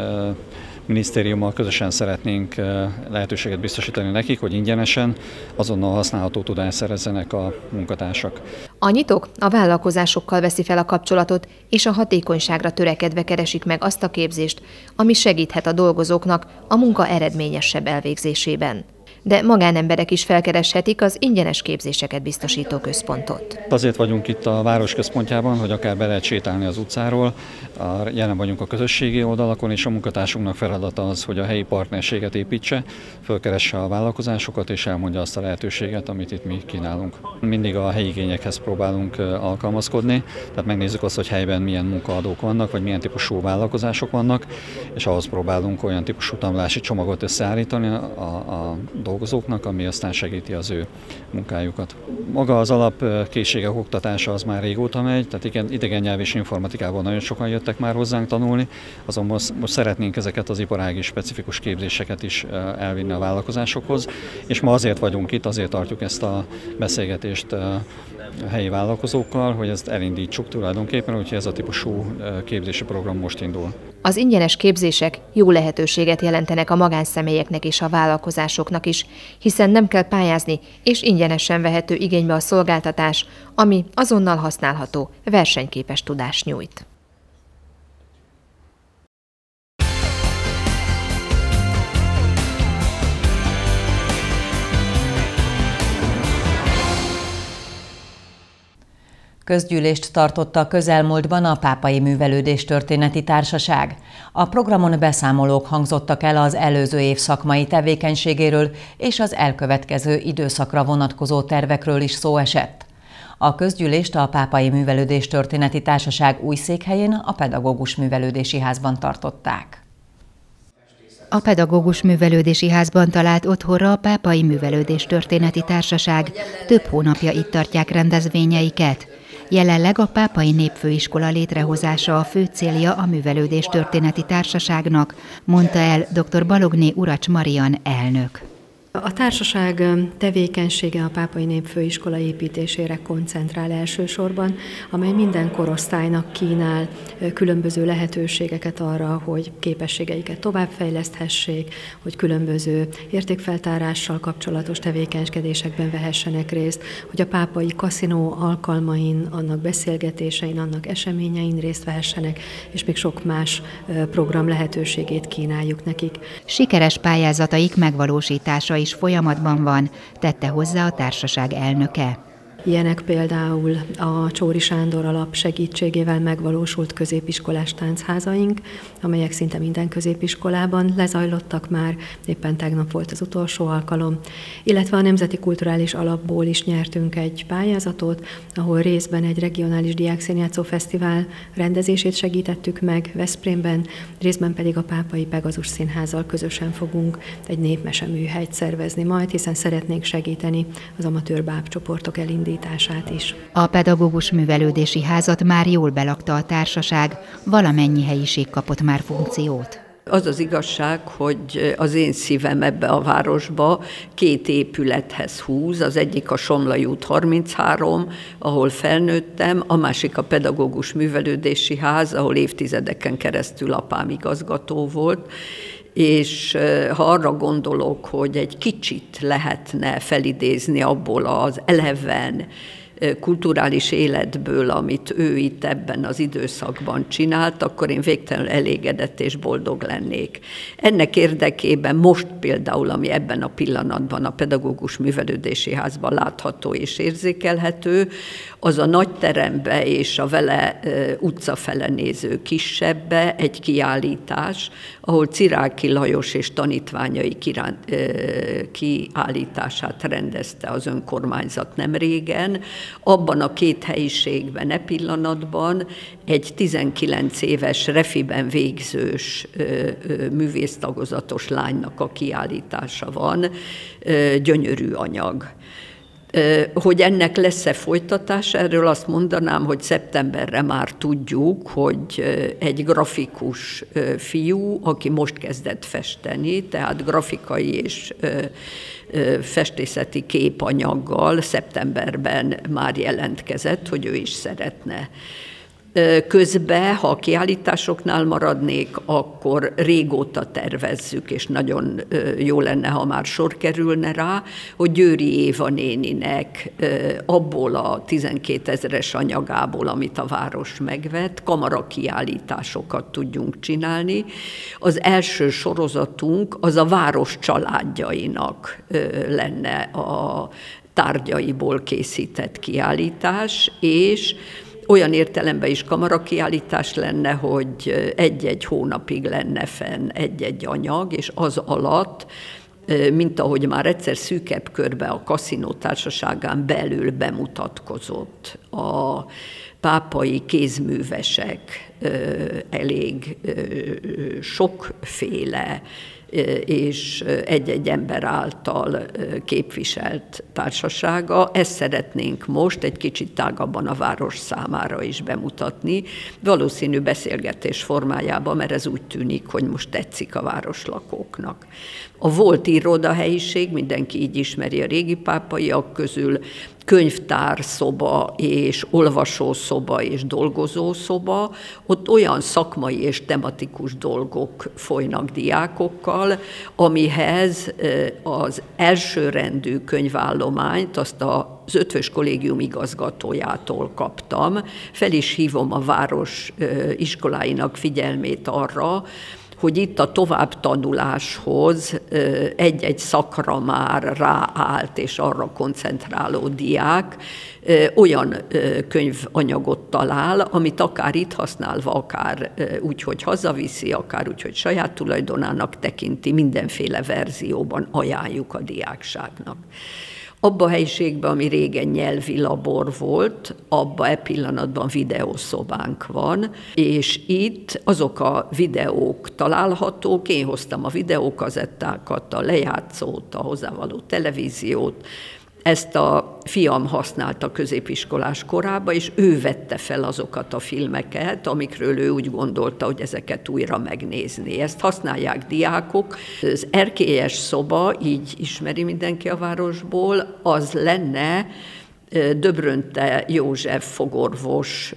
minisztériummal közösen szeretnénk lehetőséget biztosítani nekik, hogy ingyenesen, azonnal használható tudást szerezzenek a munkatársak. A nyitók a vállalkozásokkal veszi fel a kapcsolatot, és a hatékonyságra törekedve keresik meg azt a képzést, ami segíthet a dolgozóknak a munka eredményesebb elvégzésében. De magánemberek is felkereshetik az ingyenes képzéseket biztosító központot. Azért vagyunk itt a város központjában, hogy akár be lehet sétálni az utcáról, jelen vagyunk a közösségi oldalakon, és a munkatársunknak feladata az, hogy a helyi partnerséget építse, fölkeresse a vállalkozásokat, és elmondja azt a lehetőséget, amit itt mi kínálunk. Mindig a helyi igényekhez próbálunk alkalmazkodni, tehát megnézzük azt, hogy helyben milyen munkaadók vannak, vagy milyen típusú vállalkozások vannak, és ahhoz próbálunk olyan típusú tanulási csomagot összeállítani a, a dolgozóknak, ami aztán segíti az ő munkájukat. Maga az alapkészségek oktatása az már régóta megy, tehát igen, idegen nyelv és informatikában nagyon sokan jöttek már hozzánk tanulni, azonban most szeretnénk ezeket az iparági specifikus képzéseket is elvinni a vállalkozásokhoz, és ma azért vagyunk itt, azért tartjuk ezt a beszélgetést a helyi vállalkozókkal, hogy ezt elindítsuk tulajdonképpen, úgyhogy ez a típusú képzési program most indul. Az ingyenes képzések jó lehetőséget jelentenek a magánszemélyeknek és a vállalkozásoknak is, hiszen nem kell pályázni, és ingyenesen vehető igénybe a szolgáltatás, ami azonnal használható, versenyképes tudást nyújt. Közgyűlést tartott a közelmúltban a Pápai Művelődés Történeti Társaság. A programon beszámolók hangzottak el az előző év szakmai tevékenységéről, és az elkövetkező időszakra vonatkozó tervekről is szó esett. A közgyűlést a Pápai Művelődés Történeti Társaság új székhelyén, a Pedagógus Művelődési Házban tartották. A Pedagógus Művelődési Házban talált otthonra a Pápai Művelődés Történeti Társaság több hónapja itt tartják rendezvényeiket. Jelenleg a Pápai Népfőiskola létrehozása a fő célja a Művelődés Történeti Társaságnak, mondta el dr. Balogné Uracs Marian elnök. A társaság tevékenysége a Pápai Népfőiskola építésére koncentrál elsősorban, amely minden korosztálynak kínál különböző lehetőségeket arra, hogy képességeiket továbbfejleszthessék, hogy különböző értékfeltárással kapcsolatos tevékenykedésekben vehessenek részt, hogy a pápai kaszinó alkalmain, annak beszélgetésein, annak eseményein részt vehessenek, és még sok más program lehetőségét kínáljuk nekik. Sikeres pályázataik megvalósítása is folyamatban van, tette hozzá a társaság elnöke. Ilyenek például a Csóri Sándor alap segítségével megvalósult középiskolás tánchazaink, amelyek szinte minden középiskolában lezajlottak már, éppen tegnap volt az utolsó alkalom, illetve a Nemzeti Kulturális Alapból is nyertünk egy pályázatot, ahol részben egy regionális diákszínjátszó fesztivál rendezését segítettük meg Veszprémben, részben pedig a Pápai Pegazus Színházzal közösen fogunk egy népmeseműhelyt szervezni majd, hiszen szeretnénk segíteni az amatőr bábcsoportok elindítását is. A pedagógus művelődési házat már jól belakta a társaság, valamennyi helyiség kapott már funkciót. Az az igazság, hogy az én szívem ebbe a városba két épülethez húz, az egyik a Somlai út harminchárom, ahol felnőttem, a másik a pedagógus művelődési ház, ahol évtizedeken keresztül apám igazgató volt, és ha arra gondolok, hogy egy kicsit lehetne felidézni abból az eleven kulturális életből, amit ő itt ebben az időszakban csinált, akkor én végtelenül elégedett és boldog lennék. Ennek érdekében most például, ami ebben a pillanatban a pedagógus művelődési házban látható és érzékelhető, az a nagy terembe és a vele utca fele néző kisebbe egy kiállítás, ahol Ciráki Lajos és tanítványai kiállítását rendezte az önkormányzat nemrégen. Abban a két helyiségben, e pillanatban egy tizenkilenc éves refiben végzős művésztagozatos lánynak a kiállítása van, gyönyörű anyag. Hogy ennek lesz-e folytatás, erről azt mondanám, hogy szeptemberre már tudjuk, hogy egy grafikus fiú, aki most kezdett festeni, tehát grafikai és festészeti képanyaggal szeptemberben már jelentkezett, hogy ő is szeretne. Közben, ha a kiállításoknál maradnék, akkor régóta tervezzük, és nagyon jó lenne, ha már sor kerülne rá, hogy Győri Éva néninek abból a tizenkétezeres anyagából, amit a város megvett, kamarakiállításokat tudjunk csinálni. Az első sorozatunk az a város családjainak lenne a tárgyaiból készített kiállítás, és olyan értelemben is kamarakiállítás lenne, hogy egy-egy hónapig lenne fenn egy-egy anyag, és az alatt, mint ahogy már egyszer szűkebb körbe a Kaszinó Társaságán belül bemutatkozott a pápai kézművesek elég sokféle és egy-egy ember által képviselt társasága. Ezt szeretnénk most egy kicsit tágabban a város számára is bemutatni, valószínű beszélgetés formájában, mert ez úgy tűnik, hogy most tetszik a városlakóknak. A volt irodahelyiség, mindenki így ismeri a régi pápaiak közül, könyvtárszoba és olvasószoba és dolgozószoba, ott olyan szakmai és tematikus dolgok folynak diákokkal, amihez az elsőrendű könyvállományt, azt az Ötvös Kollégium igazgatójától kaptam. Fel is hívom a város iskoláinak figyelmét arra, hogy itt a továbbtanuláshoz egy-egy szakra már ráállt és arra koncentráló diák olyan könyvanyagot talál, amit akár itt használva, akár úgy, hogy hazaviszi, akár úgy, hogy saját tulajdonának tekinti, mindenféle verzióban ajánljuk a diákságnak. Abba a helyiségben, ami régen nyelvi labor volt, abba e pillanatban videószobánk van, és itt azok a videók találhatók, én hoztam a videókazettákat, a lejátszót, a hozzávaló televíziót, Ezt a fiam használta középiskolás korában, és ő vette fel azokat a filmeket, amikről ő úgy gondolta, hogy ezeket újra megnézni. Ezt használják diákok. Az erkélyes szoba, így ismeri mindenki a városból, az lenne Döbrönte József fogorvos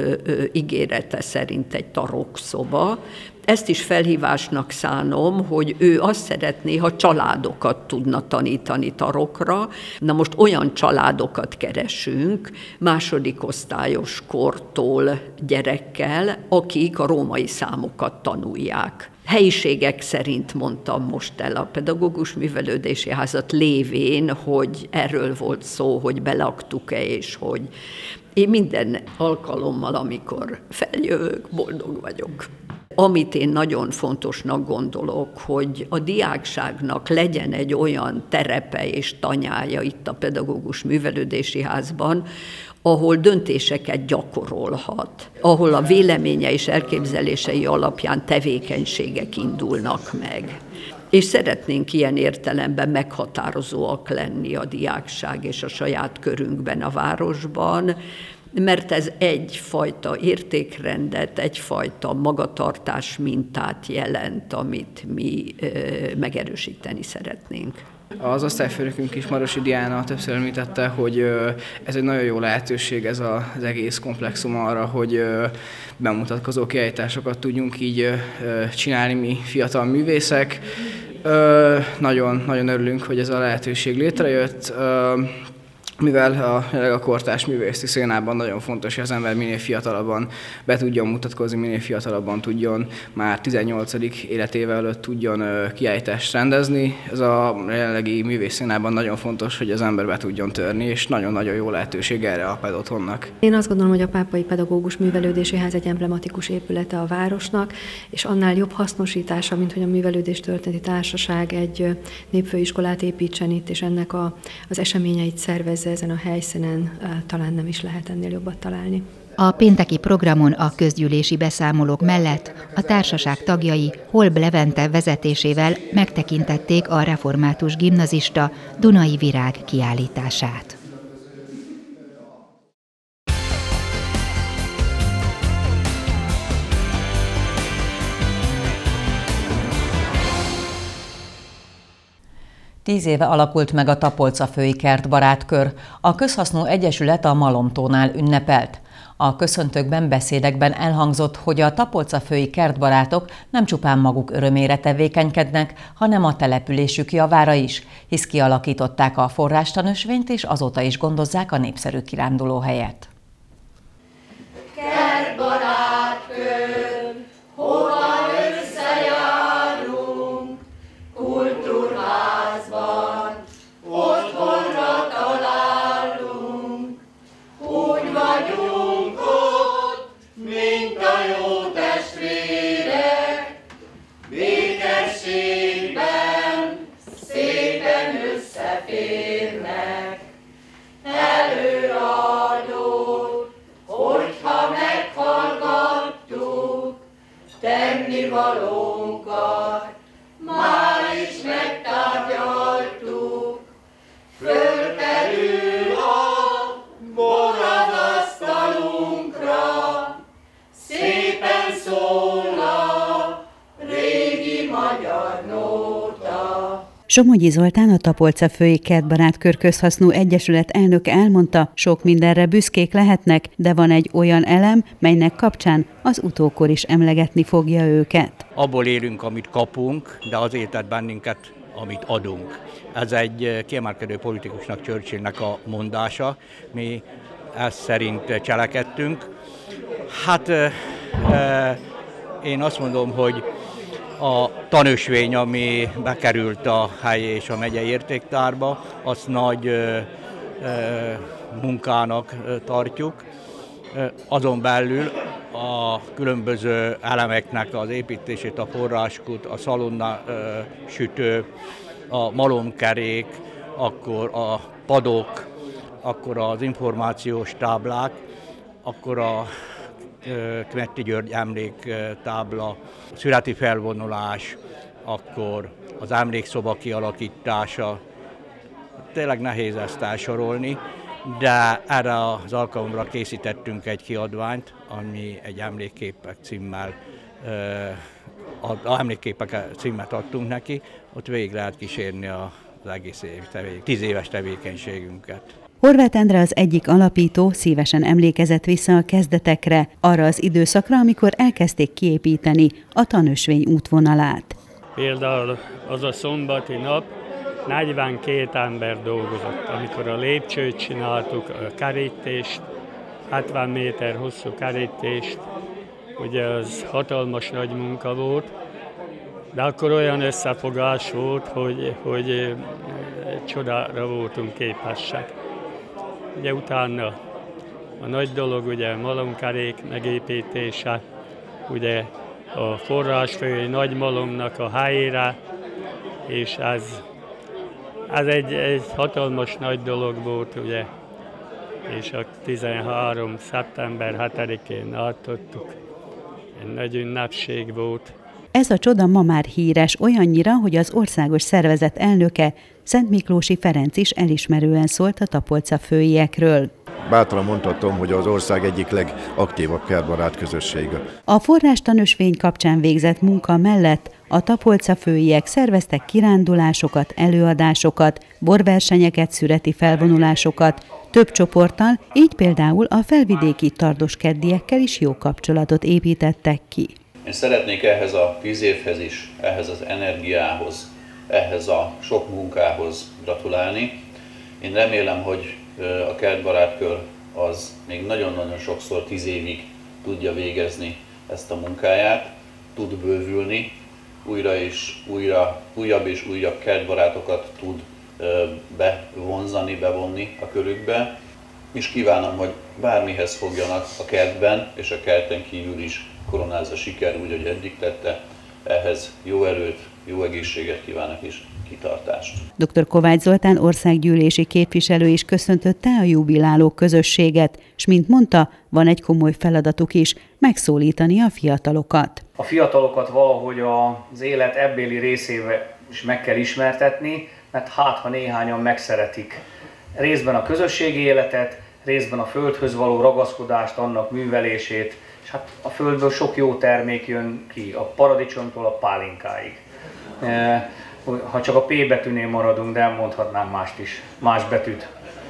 ígérete szerint egy tarokszoba. Ezt is felhívásnak szánom, hogy ő azt szeretné, ha családokat tudna tanítani tarokra. Na most olyan családokat keresünk, második osztályos kortól gyerekkel, akik a római számokat tanulják. Helyiségek szerint mondtam most el a pedagógus művelődési házat lévén, hogy erről volt szó, hogy belaktuk-e, és hogy én minden alkalommal, amikor feljövök, boldog vagyok. Amit én nagyon fontosnak gondolok, hogy a diákságnak legyen egy olyan terepe és tanyája itt a pedagógus művelődési házban, ahol döntéseket gyakorolhat, ahol a véleménye és elképzelései alapján tevékenységek indulnak meg. És szeretnénk ilyen értelemben meghatározóak lenni a diákság és a saját körünkben a városban, mert ez egyfajta értékrendet, egyfajta magatartás mintát jelent, amit mi megerősíteni szeretnénk. Az osztályfőnökünk is, Marosi Diana többször említette, hogy ez egy nagyon jó lehetőség, ez az egész komplexum arra, hogy bemutatkozó kiállításokat tudjunk így csinálni mi fiatal művészek. Nagyon, nagyon örülünk, hogy ez a lehetőség létrejött. Mivel a, a kortárs művészeti szénában nagyon fontos, hogy az ember minél fiatalabban be tudjon mutatkozni, minél fiatalabban tudjon már tizennyolcadik életével előtt tudjon kiállítást rendezni. Ez a jelenlegi művészszénában nagyon fontos, hogy az ember be tudjon törni, és nagyon-nagyon jó lehetőség erre a pedotthonnak. Én azt gondolom, hogy a Pápai Pedagógus Művelődési Ház egy emblematikus épülete a városnak, és annál jobb hasznosítása, mint hogy a Művelődéstörténeti Társaság egy népfőiskolát építsen itt, és ennek a, az eseményeit szervez ezen a helyszínen, talán nem is lehet ennél jobbat találni. A pénteki programon a közgyűlési beszámolók mellett a társaság tagjai Holb Levente vezetésével megtekintették a református gimnazista Dunai Virág kiállítását. Tíz éve alakult meg a Tapolcafői Kertbarátkör. A közhasznú egyesület a Malomtónál ünnepelt. A köszöntőkben, beszédekben elhangzott, hogy a tapolcafői kertbarátok nem csupán maguk örömére tevékenykednek, hanem a településük javára is, hisz kialakították a forrástanösvényt, és azóta is gondozzák a népszerű kirándulóhelyet. Kertbarátkör, hova összejárunk, kultúrházban, otthonra találunk, úgy vagyunk ott, mint a jó testvérek, békességben szépen összeférnek. Előadó, hogyha meghallgattuk tennivalónkat, már is megtárgyaltuk, fölkerül a boradasztalunkra, szépen szól a régi magyar nóta. Somogyi Zoltán, a Tapolcafői Kertbarátkör közhasznú egyesület elnöke elmondta, sok mindenre büszkék lehetnek, de van egy olyan elem, melynek kapcsán az utókor is emlegetni fogja őket. Abból élünk, amit kapunk, de azért tett bennünket, amit adunk. Ez egy kiemelkedő politikusnak, Churchillnek a mondása. Mi ezt szerint cselekedtünk. Hát én azt mondom, hogy a tanösvény, ami bekerült a helyi és a megyei értéktárba, azt nagy ö, ö, munkának tartjuk. Azon belül a különböző elemeknek az építését, a forráskút, a szalonna ö, sütő, a malomkerék, akkor a padok, akkor az információs táblák, akkor a Knetti György emléktábla, születi felvonulás, akkor az emlékszoba kialakítása, tényleg nehéz ezt elsorolni, de erre az alkalomra készítettünk egy kiadványt, ami egy emlékképek címmel, az emlékképek címet adtunk neki, ott végig lehet kísérni az egész év tevé, tíz éves tevékenységünket. Horváth Endre, az egyik alapító, szívesen emlékezett vissza a kezdetekre, arra az időszakra, amikor elkezdték kiépíteni a tanösvény útvonalát. Például az a szombati nap negyvenkét ember dolgozott, amikor a lépcsőt csináltuk, a kerítést, hetven méter hosszú kerítést, ugye az hatalmas nagy munka volt, de akkor olyan összefogás volt, hogy, hogy csodára voltunk képesek. Ugye utána a nagy dolog, ugye a malomkerék megépítése, ugye a forrásfői nagy malomnak a helyére, és ez, ez egy, egy hatalmas nagy dolog volt, ugye, és a tizenhárom szeptember hetedikén átadtuk, egy nagy ünnepség volt. Ez a csoda ma már híres, olyannyira, hogy az országos szervezet elnöke, Szent Miklósi Ferenc is elismerően szólt a tapolcafőiekről. Bátran mondhatom, hogy az ország egyik legaktívabb kertbarát közössége. A forrástanösvény kapcsán végzett munka mellett a tapolcafőiek szerveztek kirándulásokat, előadásokat, borversenyeket, szüreti felvonulásokat, több csoporttal, így például a felvidéki tardoskeddiekkel is jó kapcsolatot építettek ki. Én szeretnék ehhez a tíz évhez is, ehhez az energiához, ehhez a sok munkához gratulálni. Én remélem, hogy a kertbarátkör az még nagyon-nagyon sokszor tíz évig tudja végezni ezt a munkáját, tud bővülni, újra és újra, újabb és újabb kertbarátokat tud bevonzani, bevonni a körükbe, és kívánom, hogy bármihez fogjanak a kertben és a kerten kívül is koronázza siker, úgy, hogy eddig tette, ehhez jó erőt, jó egészséget kívánok és kitartást. doktor Kovács Zoltán országgyűlési képviselő is köszöntötte a jubiláló közösséget, s mint mondta, van egy komoly feladatuk is, megszólítani a fiatalokat. A fiatalokat valahogy az élet ebbéli részével is meg kell ismertetni, mert hát ha néhányan megszeretik részben a közösségi életet, részben a földhöz való ragaszkodást, annak művelését, és hát a földből sok jó termék jön ki, a paradicsomtól a pálinkáig. Ha csak a P betűnél maradunk, de elmondhatnám mást is, más betűt.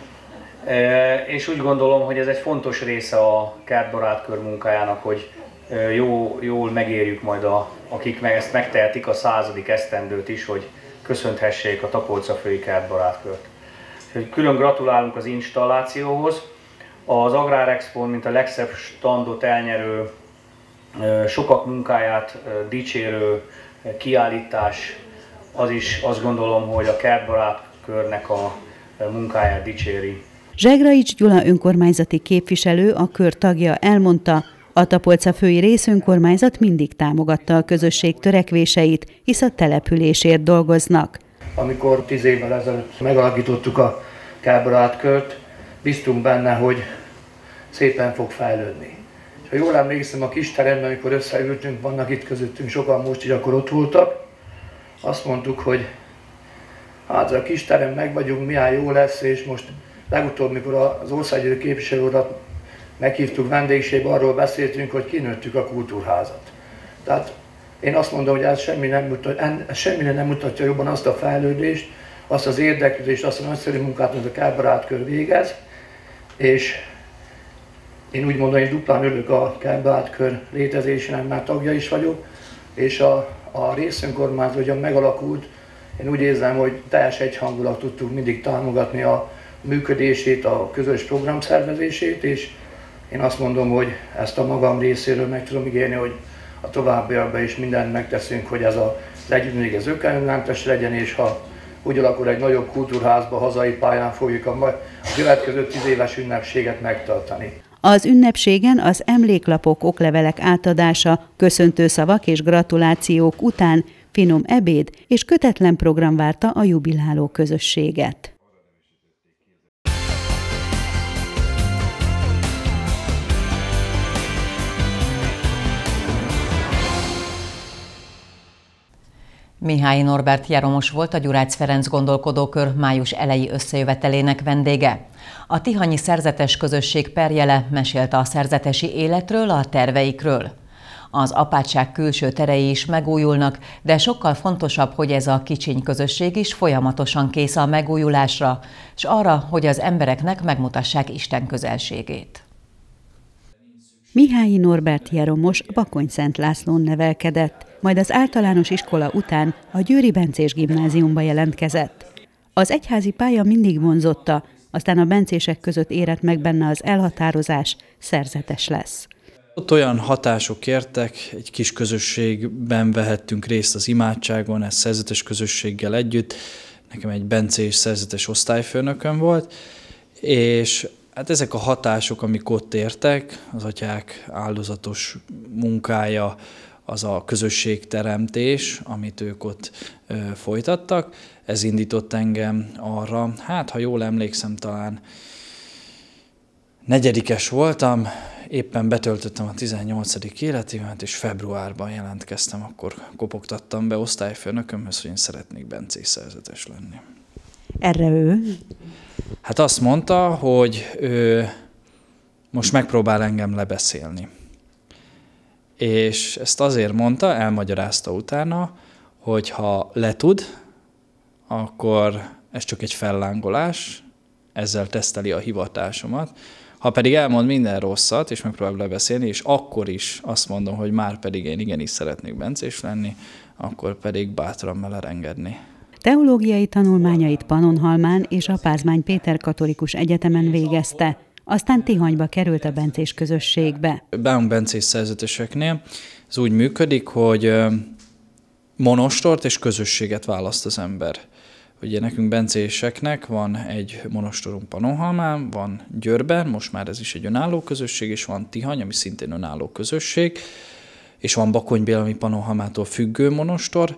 És úgy gondolom, hogy ez egy fontos része a kertbarátkör munkájának, hogy jó, jól megérjük majd, a, akik meg ezt megtehetik, a századik esztendőt is, hogy köszönthessék a Tapolcafői Kertbarátkört. Külön gratulálunk az installációhoz. Az Agrárexpon, mint a legszebb standot elnyerő, sokak munkáját dicsérő kiállítás, az is azt gondolom, hogy a kertbarátkörnek a munkáját dicséri. Zsegraics Gyula önkormányzati képviselő, a kör tagja elmondta, a Tapolcafői részönkormányzat mindig támogatta a közösség törekvéseit, hisz a településért dolgoznak. Amikor tíz évvel ezelőtt megalakítottuk a kertbarátkört, bíztunk benne, hogy szépen fog fejlődni. És ha jól emlékszem, a kis teremben, amikor összeültünk, vannak itt közöttünk sokan most is, akkor ott voltak, azt mondtuk, hogy hát a kis terem meg vagyunk, milyen jó lesz, és most legutóbb, mikor az országgyűlési képviselő urat meghívtuk vendégségbe, arról beszéltünk, hogy kinőttük a kultúrházat. Tehát én azt mondom, hogy ez semmi nem mutatja, semmire nem mutatja jobban azt a fejlődést, azt az érdeklődést, azt a nagyszerű munkát, amit a kertbarátkör végez, és én úgy mondom, hogy duplán örülök a kertbarátkör létezésének, mert tagja is vagyok, és a, a részönkormányzat ugyan megalakult, én úgy érzem, hogy teljes egyhangulag tudtuk mindig támogatni a működését, a közös programszervezését, és én azt mondom, hogy ezt a magam részéről meg tudom ígérni, hogy a továbbiakban is mindent megteszünk, hogy ez az együttműködés ez ökönmentes legyen, és ha úgy alakul, egy nagyobb kultúrházba, hazai pályán fogjuk a következő tíz éves ünnepséget megtartani. Az ünnepségen az emléklapok, oklevelek átadása, köszöntőszavak és gratulációk után finom ebéd és kötetlen program várta a jubiláló közösséget. Mihályi Norbert Jeromos volt a Gyurác Ferenc Gondolkodókör május eleji összejövetelének vendége. A tihanyi szerzetes közösség perjele mesélte a szerzetesi életről, a terveikről. Az apátság külső terei is megújulnak, de sokkal fontosabb, hogy ez a kicsiny közösség is folyamatosan kész a megújulásra, és arra, hogy az embereknek megmutassák Isten közelségét. Mihályi Norbert Jeromos Bakony-Szent Lászlón nevelkedett, majd az általános iskola után a Győri Bencés gimnáziumba jelentkezett. Az egyházi pálya mindig vonzotta, aztán a bencések között érett meg benne az elhatározás, szerzetes lesz. Ott olyan hatások értek, egy kis közösségben vehettünk részt az imádságon, ez szerzetes közösséggel együtt. Nekem egy bencés szerzetes osztályfőnököm volt, és hát ezek a hatások, amik ott értek, az atyák áldozatos munkája, az a közösségteremtés, amit ők ott ö, folytattak, ez indított engem arra, hát ha jól emlékszem, talán negyedikes voltam, éppen betöltöttem a tizennyolcadik életévemet, és februárban jelentkeztem, akkor kopogtattam be osztályfőnökömhöz, hogy én szeretnék bencés szerzetes lenni. Erre ő? Hát azt mondta, hogy ő most megpróbál engem lebeszélni. És ezt azért mondta, elmagyarázta utána, hogy ha letud, akkor ez csak egy fellángolás, ezzel teszteli a hivatásomat. Ha pedig elmond minden rosszat, és megpróbál lebeszélni, és akkor is azt mondom, hogy már pedig én igenis szeretnék bencés lenni, akkor pedig bátran melerengedni. Teológiai tanulmányait Pannonhalmán és a Pázmány Péter Katolikus Egyetemen végezte, aztán Tihanyba került a bencés közösségbe. Bánunk bencés szerzeteseknél ez úgy működik, hogy monostort és közösséget választ az ember. Ugye nekünk bencéseknek van egy monostorunk Pannonhalmán, van Győrben, most már ez is egy önálló közösség, és van Tihany, ami szintén önálló közösség, és van Bakonybél, ami Pannonhalmától függő monostor,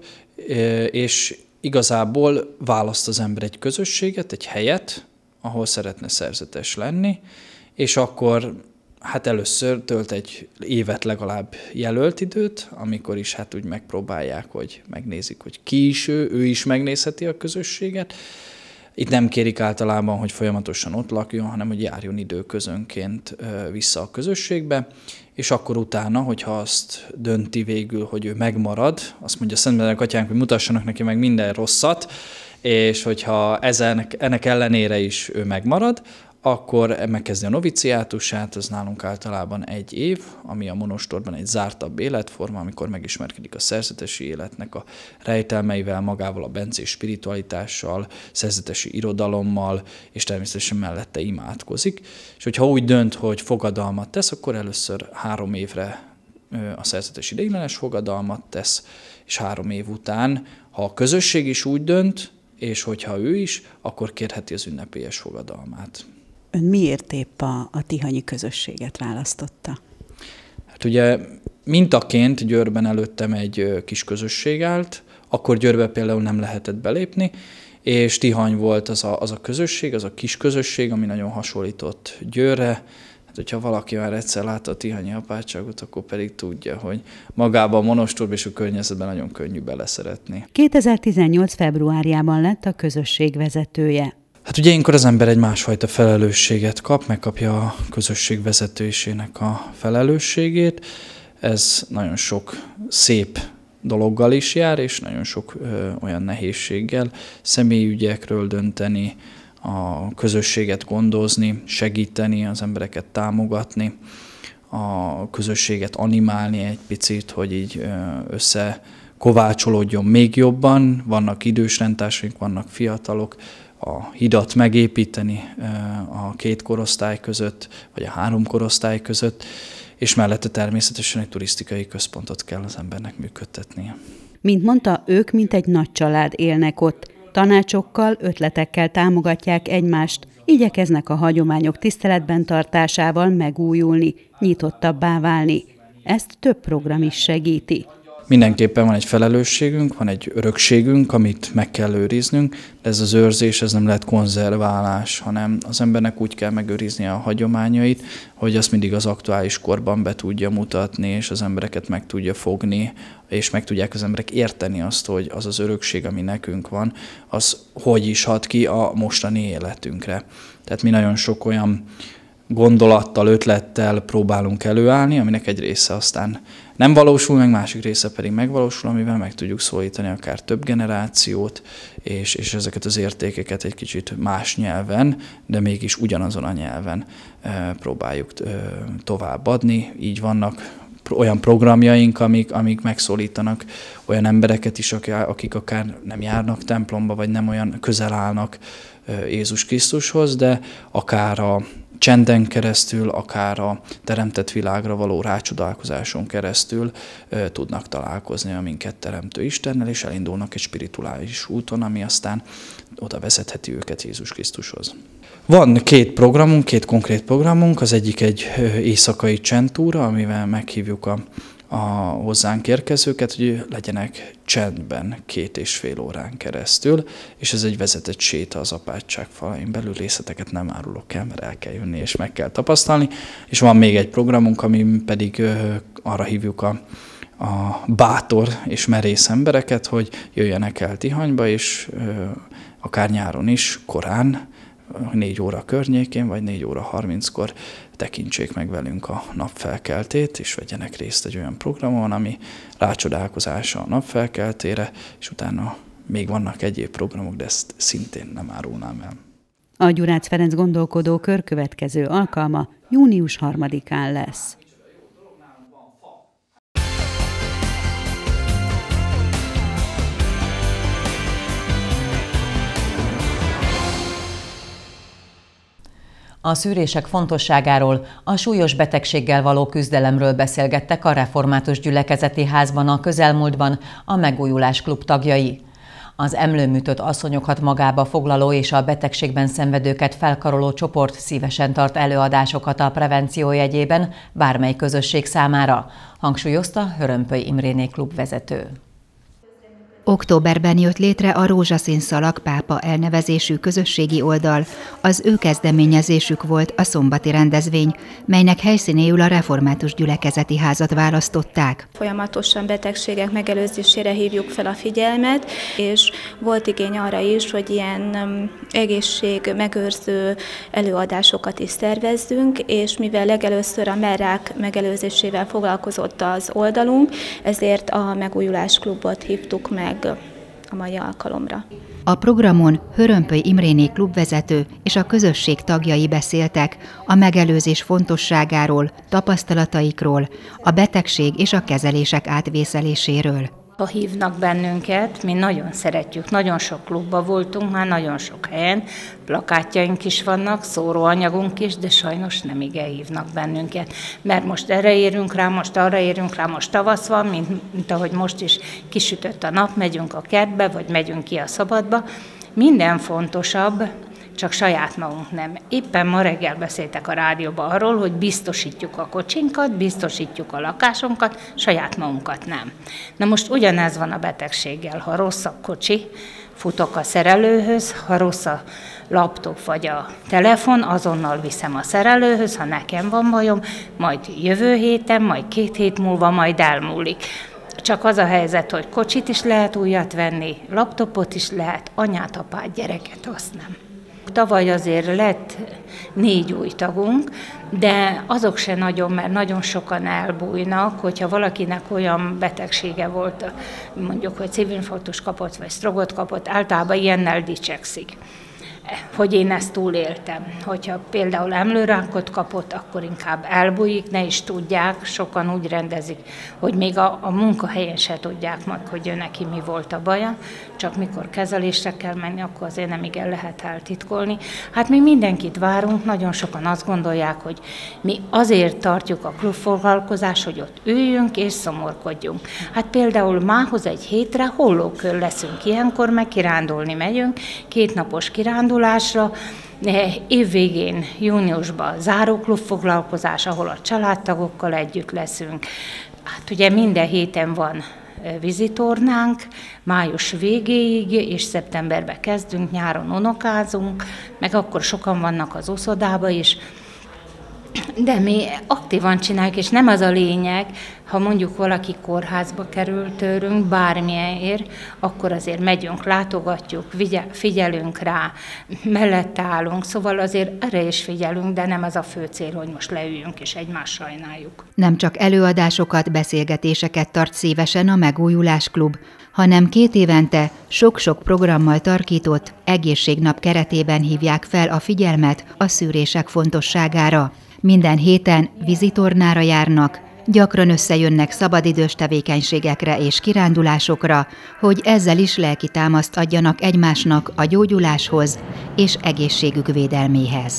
és igazából választ az ember egy közösséget, egy helyet, ahol szeretne szerzetes lenni, és akkor hát először tölt egy évet legalább jelölt időt, amikor is hát úgy megpróbálják, hogy megnézik, hogy ki is ő, ő is megnézheti a közösséget. Itt nem kérik általában, hogy folyamatosan ott lakjon, hanem hogy járjon időközönként vissza a közösségbe, és akkor utána, hogyha azt dönti végül, hogy ő megmarad, azt mondja Szentbenedek atyánk, hogy mutassanak neki meg minden rosszat, és hogyha ezen, ennek ellenére is ő megmarad, akkor megkezdi a noviciátusát, ez nálunk általában egy év, ami a monostorban egy zártabb életforma, amikor megismerkedik a szerzetesi életnek a rejtelmeivel, magával a bencés spiritualitással, szerzetesi irodalommal, és természetesen mellette imádkozik. És hogyha úgy dönt, hogy fogadalmat tesz, akkor először három évre a szerzetes ideiglenes fogadalmat tesz, és három év után, ha a közösség is úgy dönt, és hogyha ő is, akkor kérheti az ünnepélyes fogadalmát. Ön miért épp a, a tihanyi közösséget választotta? Hát ugye mintaként Győrben előttem egy kis közösség állt, akkor Győrbe például nem lehetett belépni, és Tihany volt az a, az a közösség, az a kis közösség, ami nagyon hasonlított Győrre. Hát hogyha valaki már egyszer látta a tihanyi apátságot, akkor pedig tudja, hogy magában a monostorban és a környezetben nagyon könnyű beleszeretni. kétezer-tizennyolc februárjában lett a közösség vezetője. Hát ugye ilyenkor az ember egy másfajta felelősséget kap, megkapja a közösség vezetősének a felelősségét. Ez nagyon sok szép dologgal is jár, és nagyon sok ö, olyan nehézséggel. Személyi ügyekről dönteni, a közösséget gondozni, segíteni, az embereket támogatni, a közösséget animálni egy picit, hogy így ö, össze kovácsolódjon még jobban. Vannak idős rendtársaink, vannak fiatalok, a hidat megépíteni a két korosztály között, vagy a három korosztály között, és mellette természetesen egy turisztikai központot kell az embernek működtetnie. Mint mondta, ők mint egy nagy család élnek ott. Tanácsokkal, ötletekkel támogatják egymást, igyekeznek a hagyományok tiszteletben tartásával megújulni, nyitottabbá válni. Ezt több program is segíti. Mindenképpen van egy felelősségünk, van egy örökségünk, amit meg kell őriznünk, de ez az őrzés, ez nem lehet konzerválás, hanem az embernek úgy kell megőriznie a hagyományait, hogy azt mindig az aktuális korban be tudja mutatni, és az embereket meg tudja fogni, és meg tudják az emberek érteni azt, hogy az az örökség, ami nekünk van, az hogy is hat ki a mostani életünkre. Tehát mi nagyon sok olyan gondolattal, ötlettel próbálunk előállni, aminek egy része aztán nem valósul meg, másik része pedig megvalósul, amivel meg tudjuk szólítani akár több generációt, és, és ezeket az értékeket egy kicsit más nyelven, de mégis ugyanazon a nyelven e, próbáljuk e, továbbadni. Így vannak olyan programjaink, amik, amik megszólítanak olyan embereket is, akik akár nem járnak templomba, vagy nem olyan közel állnak Jézus Krisztushoz, de akár a csenden keresztül, akár a teremtett világra való rácsodálkozáson keresztül e, tudnak találkozni a minket teremtő Istennel, és elindulnak egy spirituális úton, ami aztán oda vezetheti őket Jézus Krisztushoz. Van két programunk, két konkrét programunk, az egyik egy éjszakai csendtúra, amivel meghívjuk a, a hozzánk érkezőket, hogy legyenek csendben két és fél órán keresztül, és ez egy vezetett séta az apátság falain belül, részleteket nem árulok el, mert el kell jönni és meg kell tapasztalni, és van még egy programunk, ami pedig ö, arra hívjuk a, a bátor és merész embereket, hogy jöjjenek el Tihanyba, és ö, akár nyáron is, korán, négy óra környékén, vagy négy óra harminckor tekintsék meg velünk a napfelkeltét, és vegyenek részt egy olyan programon, ami rácsodálkozása a napfelkeltére, és utána még vannak egyéb programok, de ezt szintén nem árulnám el. A Gyurác Ferenc gondolkodó kör következő alkalma június harmadikán lesz. A szűrések fontosságáról, a súlyos betegséggel való küzdelemről beszélgettek a Református Gyülekezeti Házban a közelmúltban a Megújulás Klub tagjai. Az emlőműtött asszonyokat magába foglaló és a betegségben szenvedőket felkaroló csoport szívesen tart előadásokat a prevenció jegyében bármely közösség számára, hangsúlyozta Hörömpöly Imréné klub vezető. Októberben jött létre a Rózsaszín Szalag pápa elnevezésű közösségi oldal. Az ő kezdeményezésük volt a szombati rendezvény, melynek helyszínéül a Református Gyülekezeti Házat választották. Folyamatosan betegségek megelőzésére hívjuk fel a figyelmet, és volt igény arra is, hogy ilyen egészség megőrző előadásokat is szervezzünk, és mivel legelőször a merrák megelőzésével foglalkozott az oldalunk, ezért a Megújulás Klubot hívtuk meg a mai alkalomra. A programon Hörömpöly Imréné klubvezető és a közösség tagjai beszéltek a megelőzés fontosságáról, tapasztalataikról, a betegség és a kezelések átvészeléséről. Ha hívnak bennünket, mi nagyon szeretjük, nagyon sok klubban voltunk, már nagyon sok helyen, plakátjaink is vannak, szóróanyagunk is, de sajnos nem igen hívnak bennünket, mert most erre érünk rá, most arra érünk rá, most tavasz van, mint, mint ahogy most is kisütött a nap, megyünk a kertbe, vagy megyünk ki a szabadba. Minden fontosabb, csak saját magunk nem. Éppen ma reggel beszéltek a rádióban arról, hogy biztosítjuk a kocsinkat, biztosítjuk a lakásunkat, saját magunkat nem. Na most ugyanez van a betegséggel. Ha rossz a kocsi, futok a szerelőhöz, ha rossz a laptop vagy a telefon, azonnal viszem a szerelőhöz, ha nekem van bajom, majd jövő héten, majd két hét múlva, majd elmúlik. Csak az a helyzet, hogy kocsit is lehet újat venni, laptopot is lehet, anyát, apát, gyereket, azt nem. Tavaly azért lett négy új tagunk, de azok se nagyon, mert nagyon sokan elbújnak, hogyha valakinek olyan betegsége volt, mondjuk, hogy szívinfarktus kapott, vagy sztrogot kapott, általában ilyennel dicsekszik, hogy én ezt túléltem. Hogyha például emlőrákot kapott, akkor inkább elbújik, ne is tudják, sokan úgy rendezik, hogy még a, a munkahelyen se tudják meg, hogy ő neki mi volt a baja, csak mikor kezelésre kell menni, akkor azért nem igen lehet eltitkolni. Hát mi mindenkit várunk, nagyon sokan azt gondolják, hogy mi azért tartjuk a klubfoglalkozást, hogy ott üljünk és szomorkodjunk. Hát például mához egy hétre Hollókön leszünk ilyenkor, meg kirándulni megyünk, kétnapos kirándulásra, évvégén, júniusban záró klubfoglalkozás, ahol a családtagokkal együtt leszünk. Hát ugye minden héten van vízitornánk május végéig, és szeptemberben kezdünk, nyáron unokázunk, meg akkor sokan vannak az uszodába is, de mi aktívan csináljuk, és nem az a lényeg, ha mondjuk valaki kórházba kerül tőlünk bármilyenért, akkor azért megyünk, látogatjuk, figyelünk rá, mellette állunk, szóval azért erre is figyelünk, de nem az a fő cél, hogy most leüljünk és egymást sajnáljuk. Nem csak előadásokat, beszélgetéseket tart szívesen a Megújulás Klub, hanem két évente sok-sok programmal tarkított egészségnap keretében hívják fel a figyelmet a szűrések fontosságára. Minden héten vízitornára járnak, gyakran összejönnek szabadidős tevékenységekre és kirándulásokra, hogy ezzel is lelki támaszt adjanak egymásnak a gyógyuláshoz és egészségük védelméhez.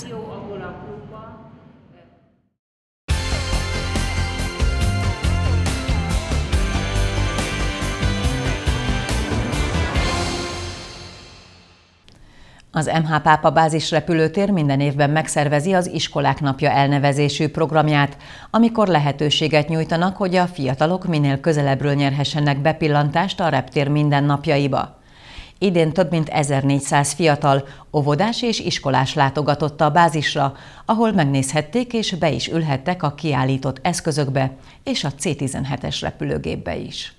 Az em há Pápa bázisrepülőtér minden évben megszervezi az Iskolák Napja elnevezésű programját, amikor lehetőséget nyújtanak, hogy a fiatalok minél közelebbről nyerhessenek bepillantást a reptér mindennapjaiba. Idén több mint ezernégyszáz fiatal, óvodás és iskolás látogatott a bázisra, ahol megnézhették és be is ülhettek a kiállított eszközökbe és a cé tizenhetes repülőgépbe is.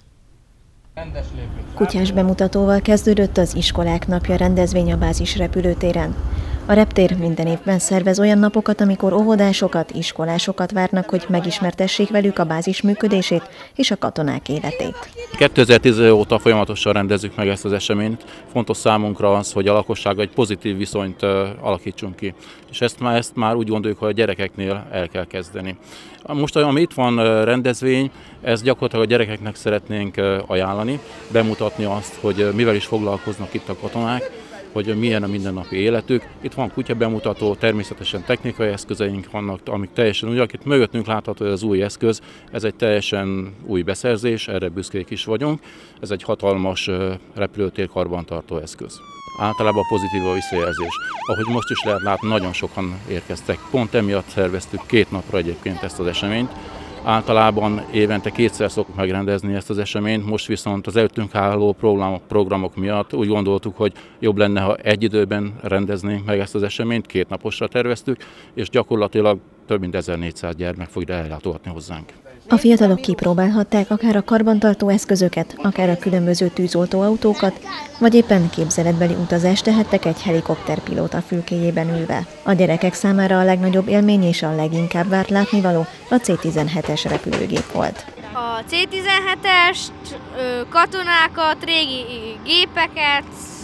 Kutyás bemutatóval kezdődött az Iskolák Napja rendezvény a bázis repülőtéren. A reptér minden évben szervez olyan napokat, amikor óvodásokat, iskolásokat várnak, hogy megismertessék velük a bázis működését és a katonák életét. kétezer-tíz óta folyamatosan rendezzük meg ezt az eseményt. Fontos számunkra az, hogy a lakossággal egy pozitív viszonyt alakítsunk ki. És ezt már, ezt már úgy gondoljuk, hogy a gyerekeknél el kell kezdeni. Most, ami itt van rendezvény, ezt gyakorlatilag a gyerekeknek szeretnénk ajánlani, bemutatni azt, hogy mivel is foglalkoznak itt a katonák, hogy milyen a mindennapi életük. Itt van kutya bemutató, természetesen technikai eszközeink vannak, amik teljesen újak. Itt mögöttünk látható, hogy az új eszköz, ez egy teljesen új beszerzés, erre büszkék is vagyunk. Ez egy hatalmas repülőtér karbantartó eszköz. Általában pozitív a visszajelzés. Ahogy most is lehet látni, nagyon sokan érkeztek. Pont emiatt szerveztük két napra egyébként ezt az eseményt. Általában évente kétszer szoktuk megrendezni ezt az eseményt, most viszont az előttünk álló programok, programok miatt úgy gondoltuk, hogy jobb lenne, ha egy időben rendeznénk meg ezt az eseményt, két naposra terveztük, és gyakorlatilag több mint ezernégyszáz gyermek fog ide ellátogatni hozzánk. A fiatalok kipróbálhatták akár a karbantartó eszközöket, akár a különböző tűzoltóautókat, vagy éppen képzeletbeli utazást tehettek egy helikopterpilóta fülkéjében ülve. A gyerekek számára a legnagyobb élmény és a leginkább várt látnivaló a cé tizenhetes repülőgép volt. A cé tizenhetest, katonákat, régi gépeket,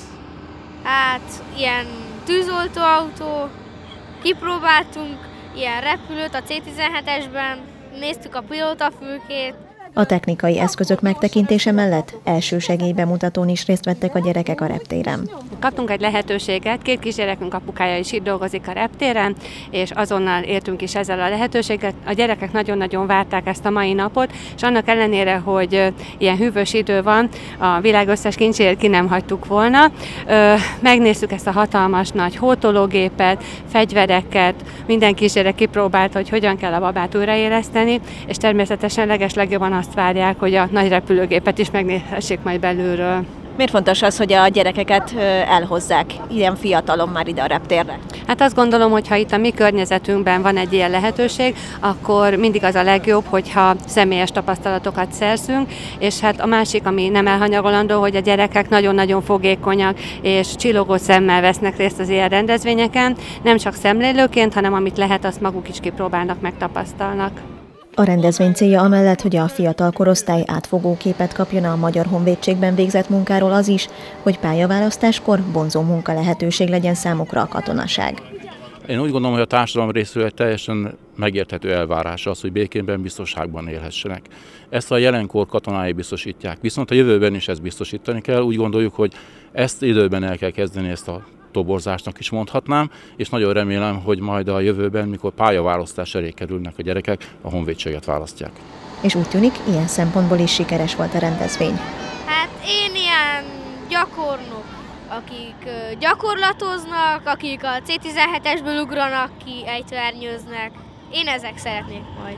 hát ilyen tűzoltóautó, kipróbáltunk ilyen repülőt a cé tizenhetesben, néztük a pilótafülkét. A technikai eszközök megtekintése mellett elsősegély bemutatón is részt vettek a gyerekek a reptéren. Kaptunk egy lehetőséget, két kisgyerekünk apukája is itt dolgozik a reptéren, és azonnal értünk is ezzel a lehetőséget. A gyerekek nagyon-nagyon várták ezt a mai napot, és annak ellenére, hogy ilyen hűvös idő van, a világ összes kincsért ki nem hagytuk volna. Megnéztük ezt a hatalmas nagy hótológépet, fegyvereket, minden kisgyerek kipróbált, hogy hogyan kell a babát újraéleszteni, és természetesen legeslegjobban azt várják, hogy a nagy repülőgépet is megnézhessék majd belülről. Miért fontos az, hogy a gyerekeket elhozzák ilyen fiatalon már ide a reptérre? Hát azt gondolom, hogy ha itt a mi környezetünkben van egy ilyen lehetőség, akkor mindig az a legjobb, hogyha személyes tapasztalatokat szerzünk, és hát a másik, ami nem elhanyagolandó, hogy a gyerekek nagyon-nagyon fogékonyak és csillogó szemmel vesznek részt az ilyen rendezvényeken, nem csak szemlélőként, hanem amit lehet, azt maguk is kipróbálnak, megtapasztalnak. A rendezvény célja amellett, hogy a fiatal korosztály átfogó képet kapjon a Magyar Honvédségben végzett munkáról, az is, hogy pályaválasztáskor vonzó munka lehetőség legyen számukra a katonaság. Én úgy gondolom, hogy a társadalom részéről egy teljesen megérthető elvárás az, hogy békénben, biztonságban élhessenek. Ezt a jelenkor katonái biztosítják, viszont a jövőben is ezt biztosítani kell. Úgy gondoljuk, hogy ezt időben el kell kezdeni, ezt a toborzásnak is mondhatnám, és nagyon remélem, hogy majd a jövőben, mikor pályaválasztás elé kerülnek a gyerekek, a honvédséget választják. És úgy tűnik, ilyen szempontból is sikeres volt a rendezvény. Hát én ilyen gyakornok, akik gyakorlatoznak, akik a cé tizenhetesből ugranak ki, ejtőernyőznek. Én ezek szeretnék majd.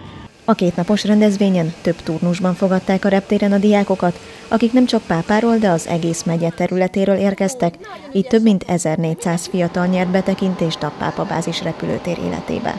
A kétnapos rendezvényen több turnusban fogadták a reptéren a diákokat, akik nem csak Pápáról, de az egész megye területéről érkeztek, így több mint ezernégyszáz fiatal nyert betekintést a Pápa bázis repülőtér életébe.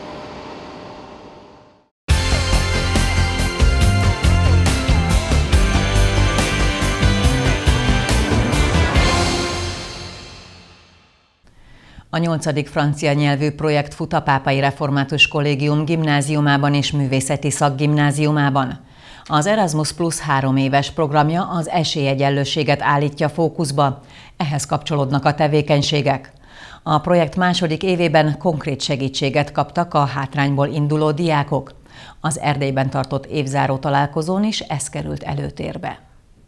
A nyolcadik francia nyelvű projekt fut a Pápai Református Kollégium gimnáziumában és művészeti szakgimnáziumában. Az Erasmus Plus három éves programja az esélyegyenlőséget állítja fókuszba, ehhez kapcsolódnak a tevékenységek. A projekt második évében konkrét segítséget kaptak a hátrányból induló diákok. Az Erdélyben tartott évzáró találkozón is ez került előtérbe.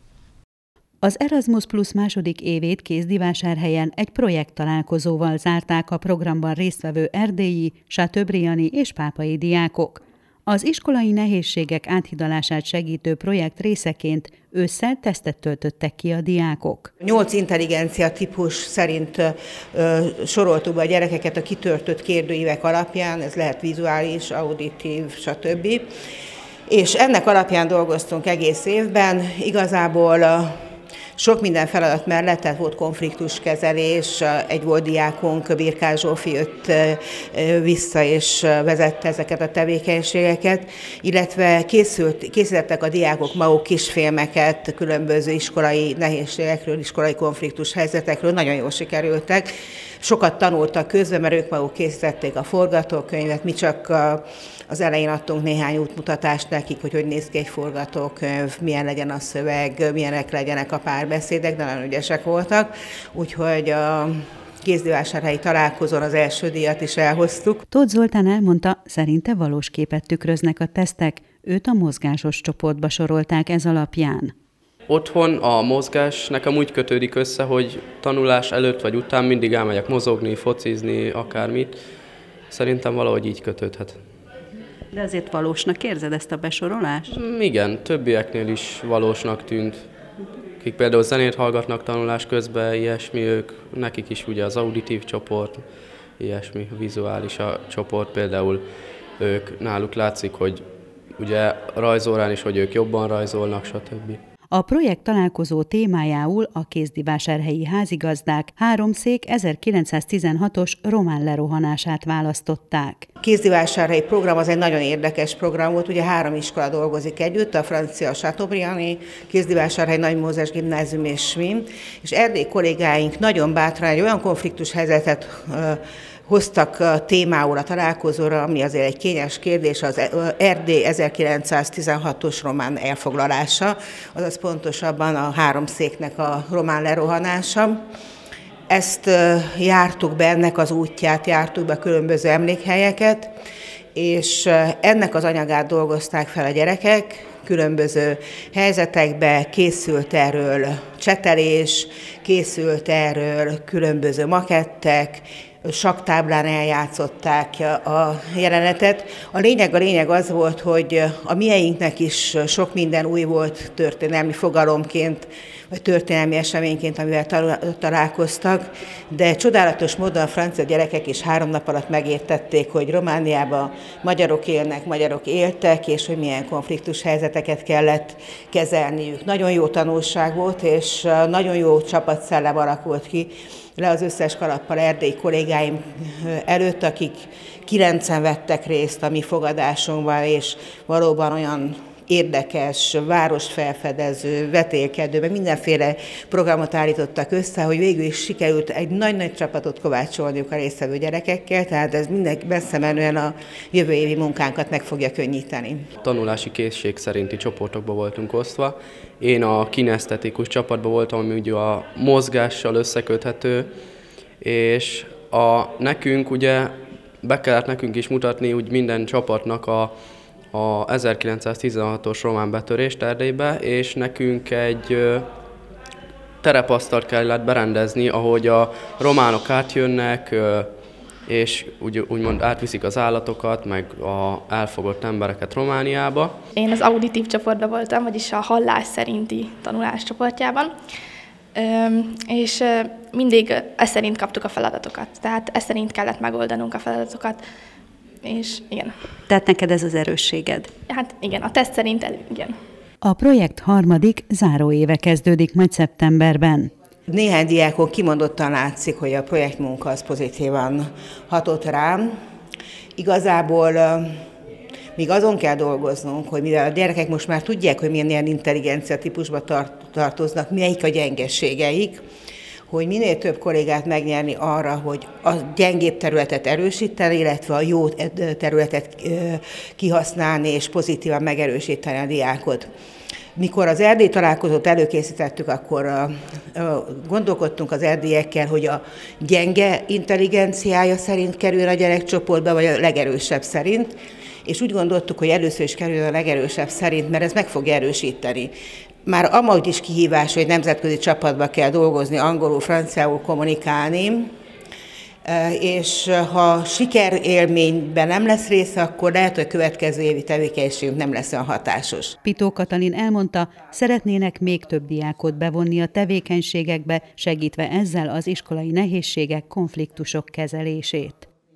Az Erasmus Plus második évét Kézdivásárhelyen egy projekttalálkozóval zárták a programban résztvevő erdélyi, chateaubriandi és pápai diákok. Az iskolai nehézségek áthidalását segítő projekt részeként ősszel tesztet töltöttek ki a diákok. Nyolc intelligencia típus szerint ö, soroltuk be a gyerekeket a kitöltött kérdőívek alapján, ez lehet vizuális, auditív, stb. És ennek alapján dolgoztunk egész évben, igazából sok minden feladat mellett, tehát volt konfliktuskezelés, egy volt diákunk, Birkás Zsófi jött vissza és vezette ezeket a tevékenységeket, illetve készült, készítettek a diákok maguk kisfilmeket különböző iskolai nehézségekről, iskolai konfliktus helyzetekről, nagyon jól sikerültek. Sokat tanultak közben, mert ők maguk készítették a forgatókönyvet, mi csak az elején adtunk néhány útmutatást nekik, hogy hogy néz ki egy forgatókönyv, milyen legyen a szöveg, milyenek legyenek a párbeszédek, de nagyon ügyesek voltak, úgyhogy a kézdivásárhelyi találkozón az első díjat is elhoztuk. Tóth Zoltán elmondta, szerinte valós képet tükröznek a tesztek, őt a mozgásos csoportba sorolták ez alapján. Otthon a mozgás nekem úgy kötődik össze, hogy tanulás előtt vagy után mindig elmegyek mozogni, focizni, akármit. Szerintem valahogy így kötődhet. De azért valósnak érzed ezt a besorolást? Igen, többieknél is valósnak tűnt. Akik például zenét hallgatnak tanulás közben, ilyesmi, ők, nekik is ugye az auditív csoport, ilyesmi, vizuális a csoport, például ők, náluk látszik, hogy ugye rajzórán is, hogy ők jobban rajzolnak, stb. A projekt találkozó témájául a kézdivásárhelyi házigazdák háromszék ezerkilencszáztizenhatos román lerohanását választották. A kézdivásárhelyi program az egy nagyon érdekes program volt, ugye három iskola dolgozik együtt, a francia Chateaubriandi, Kézdivásárhely Nagy Mózes Gimnázium és es vé i em, és erdélyi kollégáink nagyon bátran egy olyan konfliktus helyzetet hoztak témául a találkozóra, ami azért egy kényes kérdés, az Erdély ezerkilencszáztizenhatos román elfoglalása, azaz pontosabban a háromszéknek a román lerohanása. Ezt jártuk be, ennek az útját jártuk be, különböző emlékhelyeket, és ennek az anyagát dolgozták fel a gyerekek, különböző helyzetekbe, készült erről csetelés, készült erről különböző makettek, sakktáblán eljátszották a jelenetet. A lényeg, a lényeg az volt, hogy a mieinknek is sok minden új volt történelmi fogalomként, vagy történelmi eseményként, amivel találkoztak, de csodálatos módon a francia gyerekek is három nap alatt megértették, hogy Romániában magyarok élnek, magyarok éltek, és hogy milyen konfliktus helyzeteket kellett kezelniük. Nagyon jó tanulság volt, és nagyon jó csapatszellem alakult ki le az összes kalappal erdélyi kollégáim előtt, akik kilencen vettek részt a mi fogadásunkban, és valóban olyan érdekes, várost felfedező, vetélkedő, meg mindenféle programot állítottak össze, hogy végül is sikerült egy nagy-nagy csapatot kovácsolniuk a résztvevő gyerekekkel, tehát ez mindenki messze menően a jövő évi munkánkat meg fogja könnyíteni. Tanulási készség szerinti csoportokba voltunk osztva. Én a kinesztetikus csapatban voltam, ami ugye a mozgással összeköthető, és a, nekünk ugye be kellett nekünk is mutatni úgy minden csapatnak a a ezerkilencszáztizenhatos román betörést Erdélybe, és nekünk egy ö, terepasztalt kellett berendezni, ahogy a románok átjönnek, ö, és úgy, úgymond átviszik az állatokat, meg a elfogott embereket Romániába. Én az auditív csoportban voltam, vagyis a hallás szerinti tanulás csoportjában, ö, és mindig ez szerint kaptuk a feladatokat, tehát ez szerint kellett megoldanunk a feladatokat. és igen. Tehát neked ez az erősséged? Hát igen, a teszt szerint elő, igen. A projekt harmadik záróéve kezdődik majd szeptemberben. Néhány diákon kimondottan látszik, hogy a projektmunka az pozitívan hatott rám. Igazából még azon kell dolgoznunk, hogy mivel a gyerekek most már tudják, hogy milyen ilyen intelligencia típusba tartoznak, melyik a gyengeségeik, hogy minél több kollégát megnyerni arra, hogy a gyengébb területet erősíteni, illetve a jó területet kihasználni és pozitívan megerősíteni a diákot. Mikor az erdélyi találkozót előkészítettük, akkor gondolkodtunk az erdélyekkel, hogy a gyenge intelligenciája szerint kerül a gyerekcsoportba, vagy a legerősebb szerint, és úgy gondoltuk, hogy először is kerül a legerősebb szerint, mert ez meg fogja erősíteni. Már amúgy is kihívás, hogy nemzetközi csapatba kell dolgozni, angolul, franciául kommunikálni, és ha sikerélményben nem lesz része, akkor lehet, hogy a következő évi tevékenységünk nem lesz olyan hatásos. Pitó Katalin elmondta, szeretnének még több diákot bevonni a tevékenységekbe, segítve ezzel az iskolai nehézségek, konfliktusok kezelését.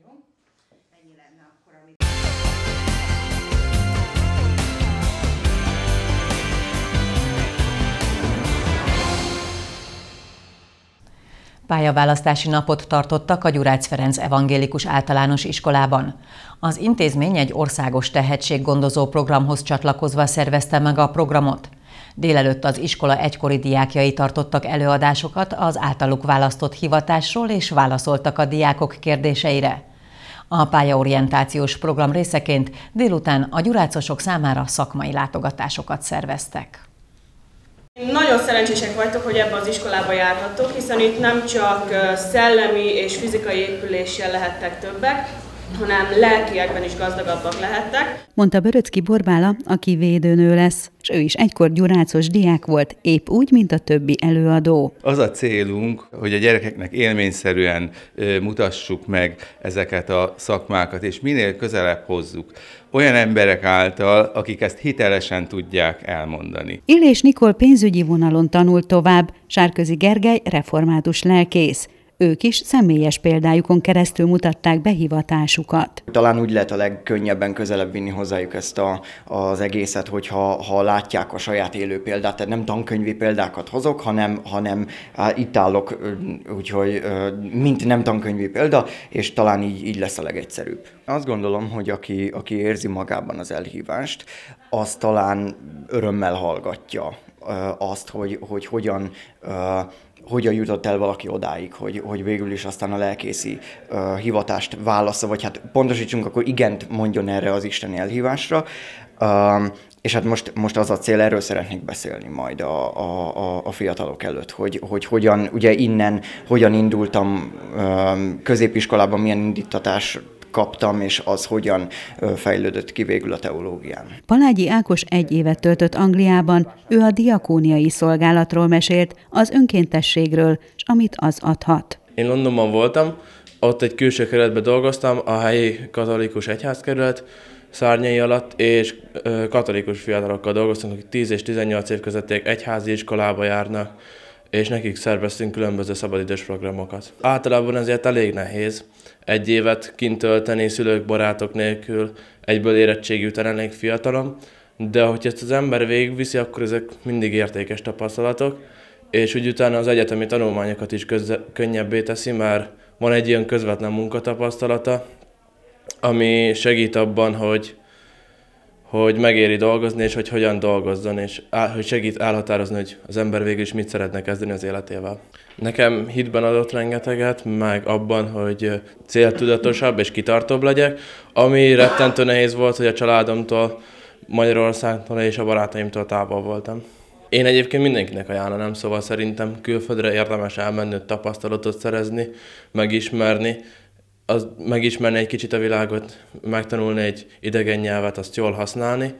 Pályaválasztási napot tartottak a Gyurác Ferenc Evangélikus Általános Iskolában. Az intézmény egy országos tehetséggondozó programhoz csatlakozva szervezte meg a programot. Délelőtt az iskola egykori diákjai tartottak előadásokat az általuk választott hivatásról és válaszoltak a diákok kérdéseire. A pályaorientációs program részeként délután a gyurácosok számára szakmai látogatásokat szerveztek. Nagyon szerencsések vagytok, hogy ebbe az iskolába járhattok, hiszen itt nem csak szellemi és fizikai épüléssel lehettek többek, hanem lelkiekben is gazdagabbak lehettek. Mondta Böröcki Borbála, aki védőnő lesz, és ő is egykor gyurácos diák volt, épp úgy, mint a többi előadó. Az a célunk, hogy a gyerekeknek élményszerűen mutassuk meg ezeket a szakmákat, és minél közelebb hozzuk olyan emberek által, akik ezt hitelesen tudják elmondani. Illés Nikol pénzügyi vonalon tanult tovább, Sárközi Gergely református lelkész. Ők is személyes példájukon keresztül mutatták be hivatásukat. Talán úgy lehet a legkönnyebben közelebb vinni hozzájuk ezt a, az egészet, hogyha ha látják a saját élő példát, tehát nem tankönyvi példákat hozok, hanem, hanem á, itt állok, úgyhogy mint nem tankönyvi példa, és talán így, így lesz a legegyszerűbb. Azt gondolom, hogy aki, aki érzi magában az elhívást, az talán örömmel hallgatja azt, hogy, hogy hogyan hogyan jutott el valaki odáig, hogy, hogy végül is aztán a lelkészi uh, hivatást válassza, vagy hát pontosítsunk, akkor igent mondjon erre az isteni elhívásra. Uh, és hát most, most az a cél, erről szeretnék beszélni majd a, a, a fiatalok előtt, hogy, hogy hogyan, ugye innen, hogyan indultam uh, középiskolában, milyen indítatás kaptam, és az hogyan fejlődött ki végül a teológián. Palágyi Ákos egy évet töltött Angliában, ő a diakóniai szolgálatról mesélt, az önkéntességről, és amit az adhat. Én Londonban voltam, ott egy külső kerületben dolgoztam, a helyi katolikus egyházkerület szárnyai alatt, és katolikus fiatalokkal dolgoztunk, akik tíz és tizennyolc év közöttiek egyházi iskolába járnak, és nekik szerveztünk különböző szabadidős programokat. Általában ezért elég nehéz egy évet kint tölteni szülők, barátok nélkül, egyből érettségi után elég fiatalon, de hogyha ezt az ember végigviszi, akkor ezek mindig értékes tapasztalatok, és úgy utána az egyetemi tanulmányokat is köz- könnyebbé teszi, mert van egy ilyen közvetlen munkatapasztalata, ami segít abban, hogy hogy megéri dolgozni, és hogy hogyan dolgozzon, és hogy segít elhatározni, hogy az ember végül is mit szeretne kezdeni az életével. Nekem hitben adott rengeteget, meg abban, hogy céltudatosabb és kitartóbb legyek, ami rettentő nehéz volt, hogy a családomtól, Magyarországtól és a barátaimtól távol voltam. Én egyébként mindenkinek ajánlanám, szóval szerintem külföldre érdemes elmenni, tapasztalatot szerezni, megismerni, az megismerni egy kicsit a világot, megtanulni egy idegen nyelvet, azt jól használni,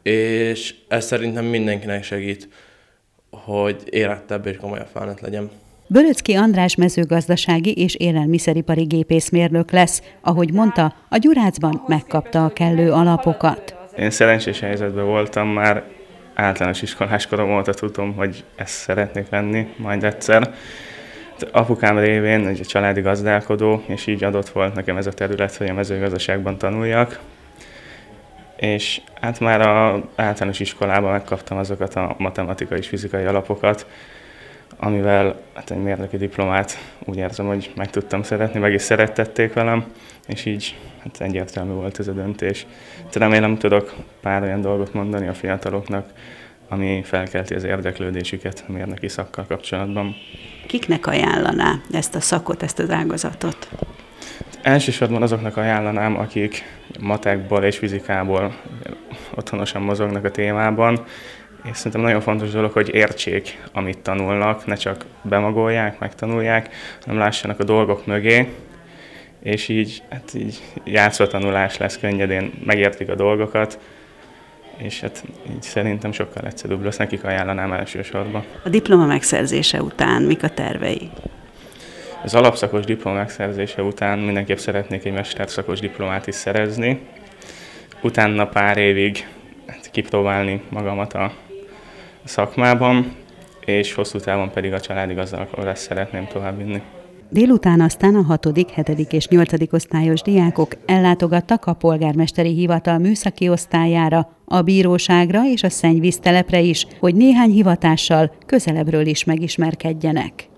és ez szerintem mindenkinek segít, hogy érettebb és komolyabb felnőtt legyen. Böröcki András mezőgazdasági és élelmiszeripari gépészmérnök lesz. Ahogy mondta, a Gyurácban megkapta a kellő alapokat. Én szerencsés helyzetben voltam, már általános iskolás korom óta tudom, hogy ezt szeretnék lenni majd egyszer. Apukám révén egy családi gazdálkodó, és így adott volt nekem ez a terület, hogy a mezőgazdaságban tanuljak. És hát már az általános iskolában megkaptam azokat a matematikai és fizikai alapokat, amivel hát egy mérnöki diplomát úgy érzem, hogy meg tudtam szeretni, meg is szerettették velem, és így hát egyértelmű volt ez a döntés. Remélem tudok pár olyan dolgot mondani a fiataloknak, ami felkelti az érdeklődésüket a mérnöki szakkal kapcsolatban. Kiknek ajánlaná ezt a szakot, ezt az ágazatot? Elsősorban azoknak ajánlanám, akik matekból és fizikából otthonosan mozognak a témában, és szerintem nagyon fontos dolog, hogy értsék, amit tanulnak, ne csak bemagolják, megtanulják, hanem lássanak a dolgok mögé, és így, hát így játszva tanulás lesz, könnyedén megértik a dolgokat, és hát így szerintem sokkal egyszerűbb lesz, nekik ajánlanám elsősorban. A diploma megszerzése után mik a tervei? Az alapszakos diploma megszerzése után mindenképp szeretnék egy mesterszakos diplomát is szerezni, utána pár évig hát, kipróbálni magamat a szakmában, és hosszú távon pedig a családi gazdálkodást szeretném továbbvinni. Délután aztán a hatodik, hetedik és nyolcadik osztályos diákok ellátogattak a polgármesteri hivatal műszaki osztályára, a bíróságra és a szennyvíztelepre is, hogy néhány hivatással közelebbről is megismerkedjenek.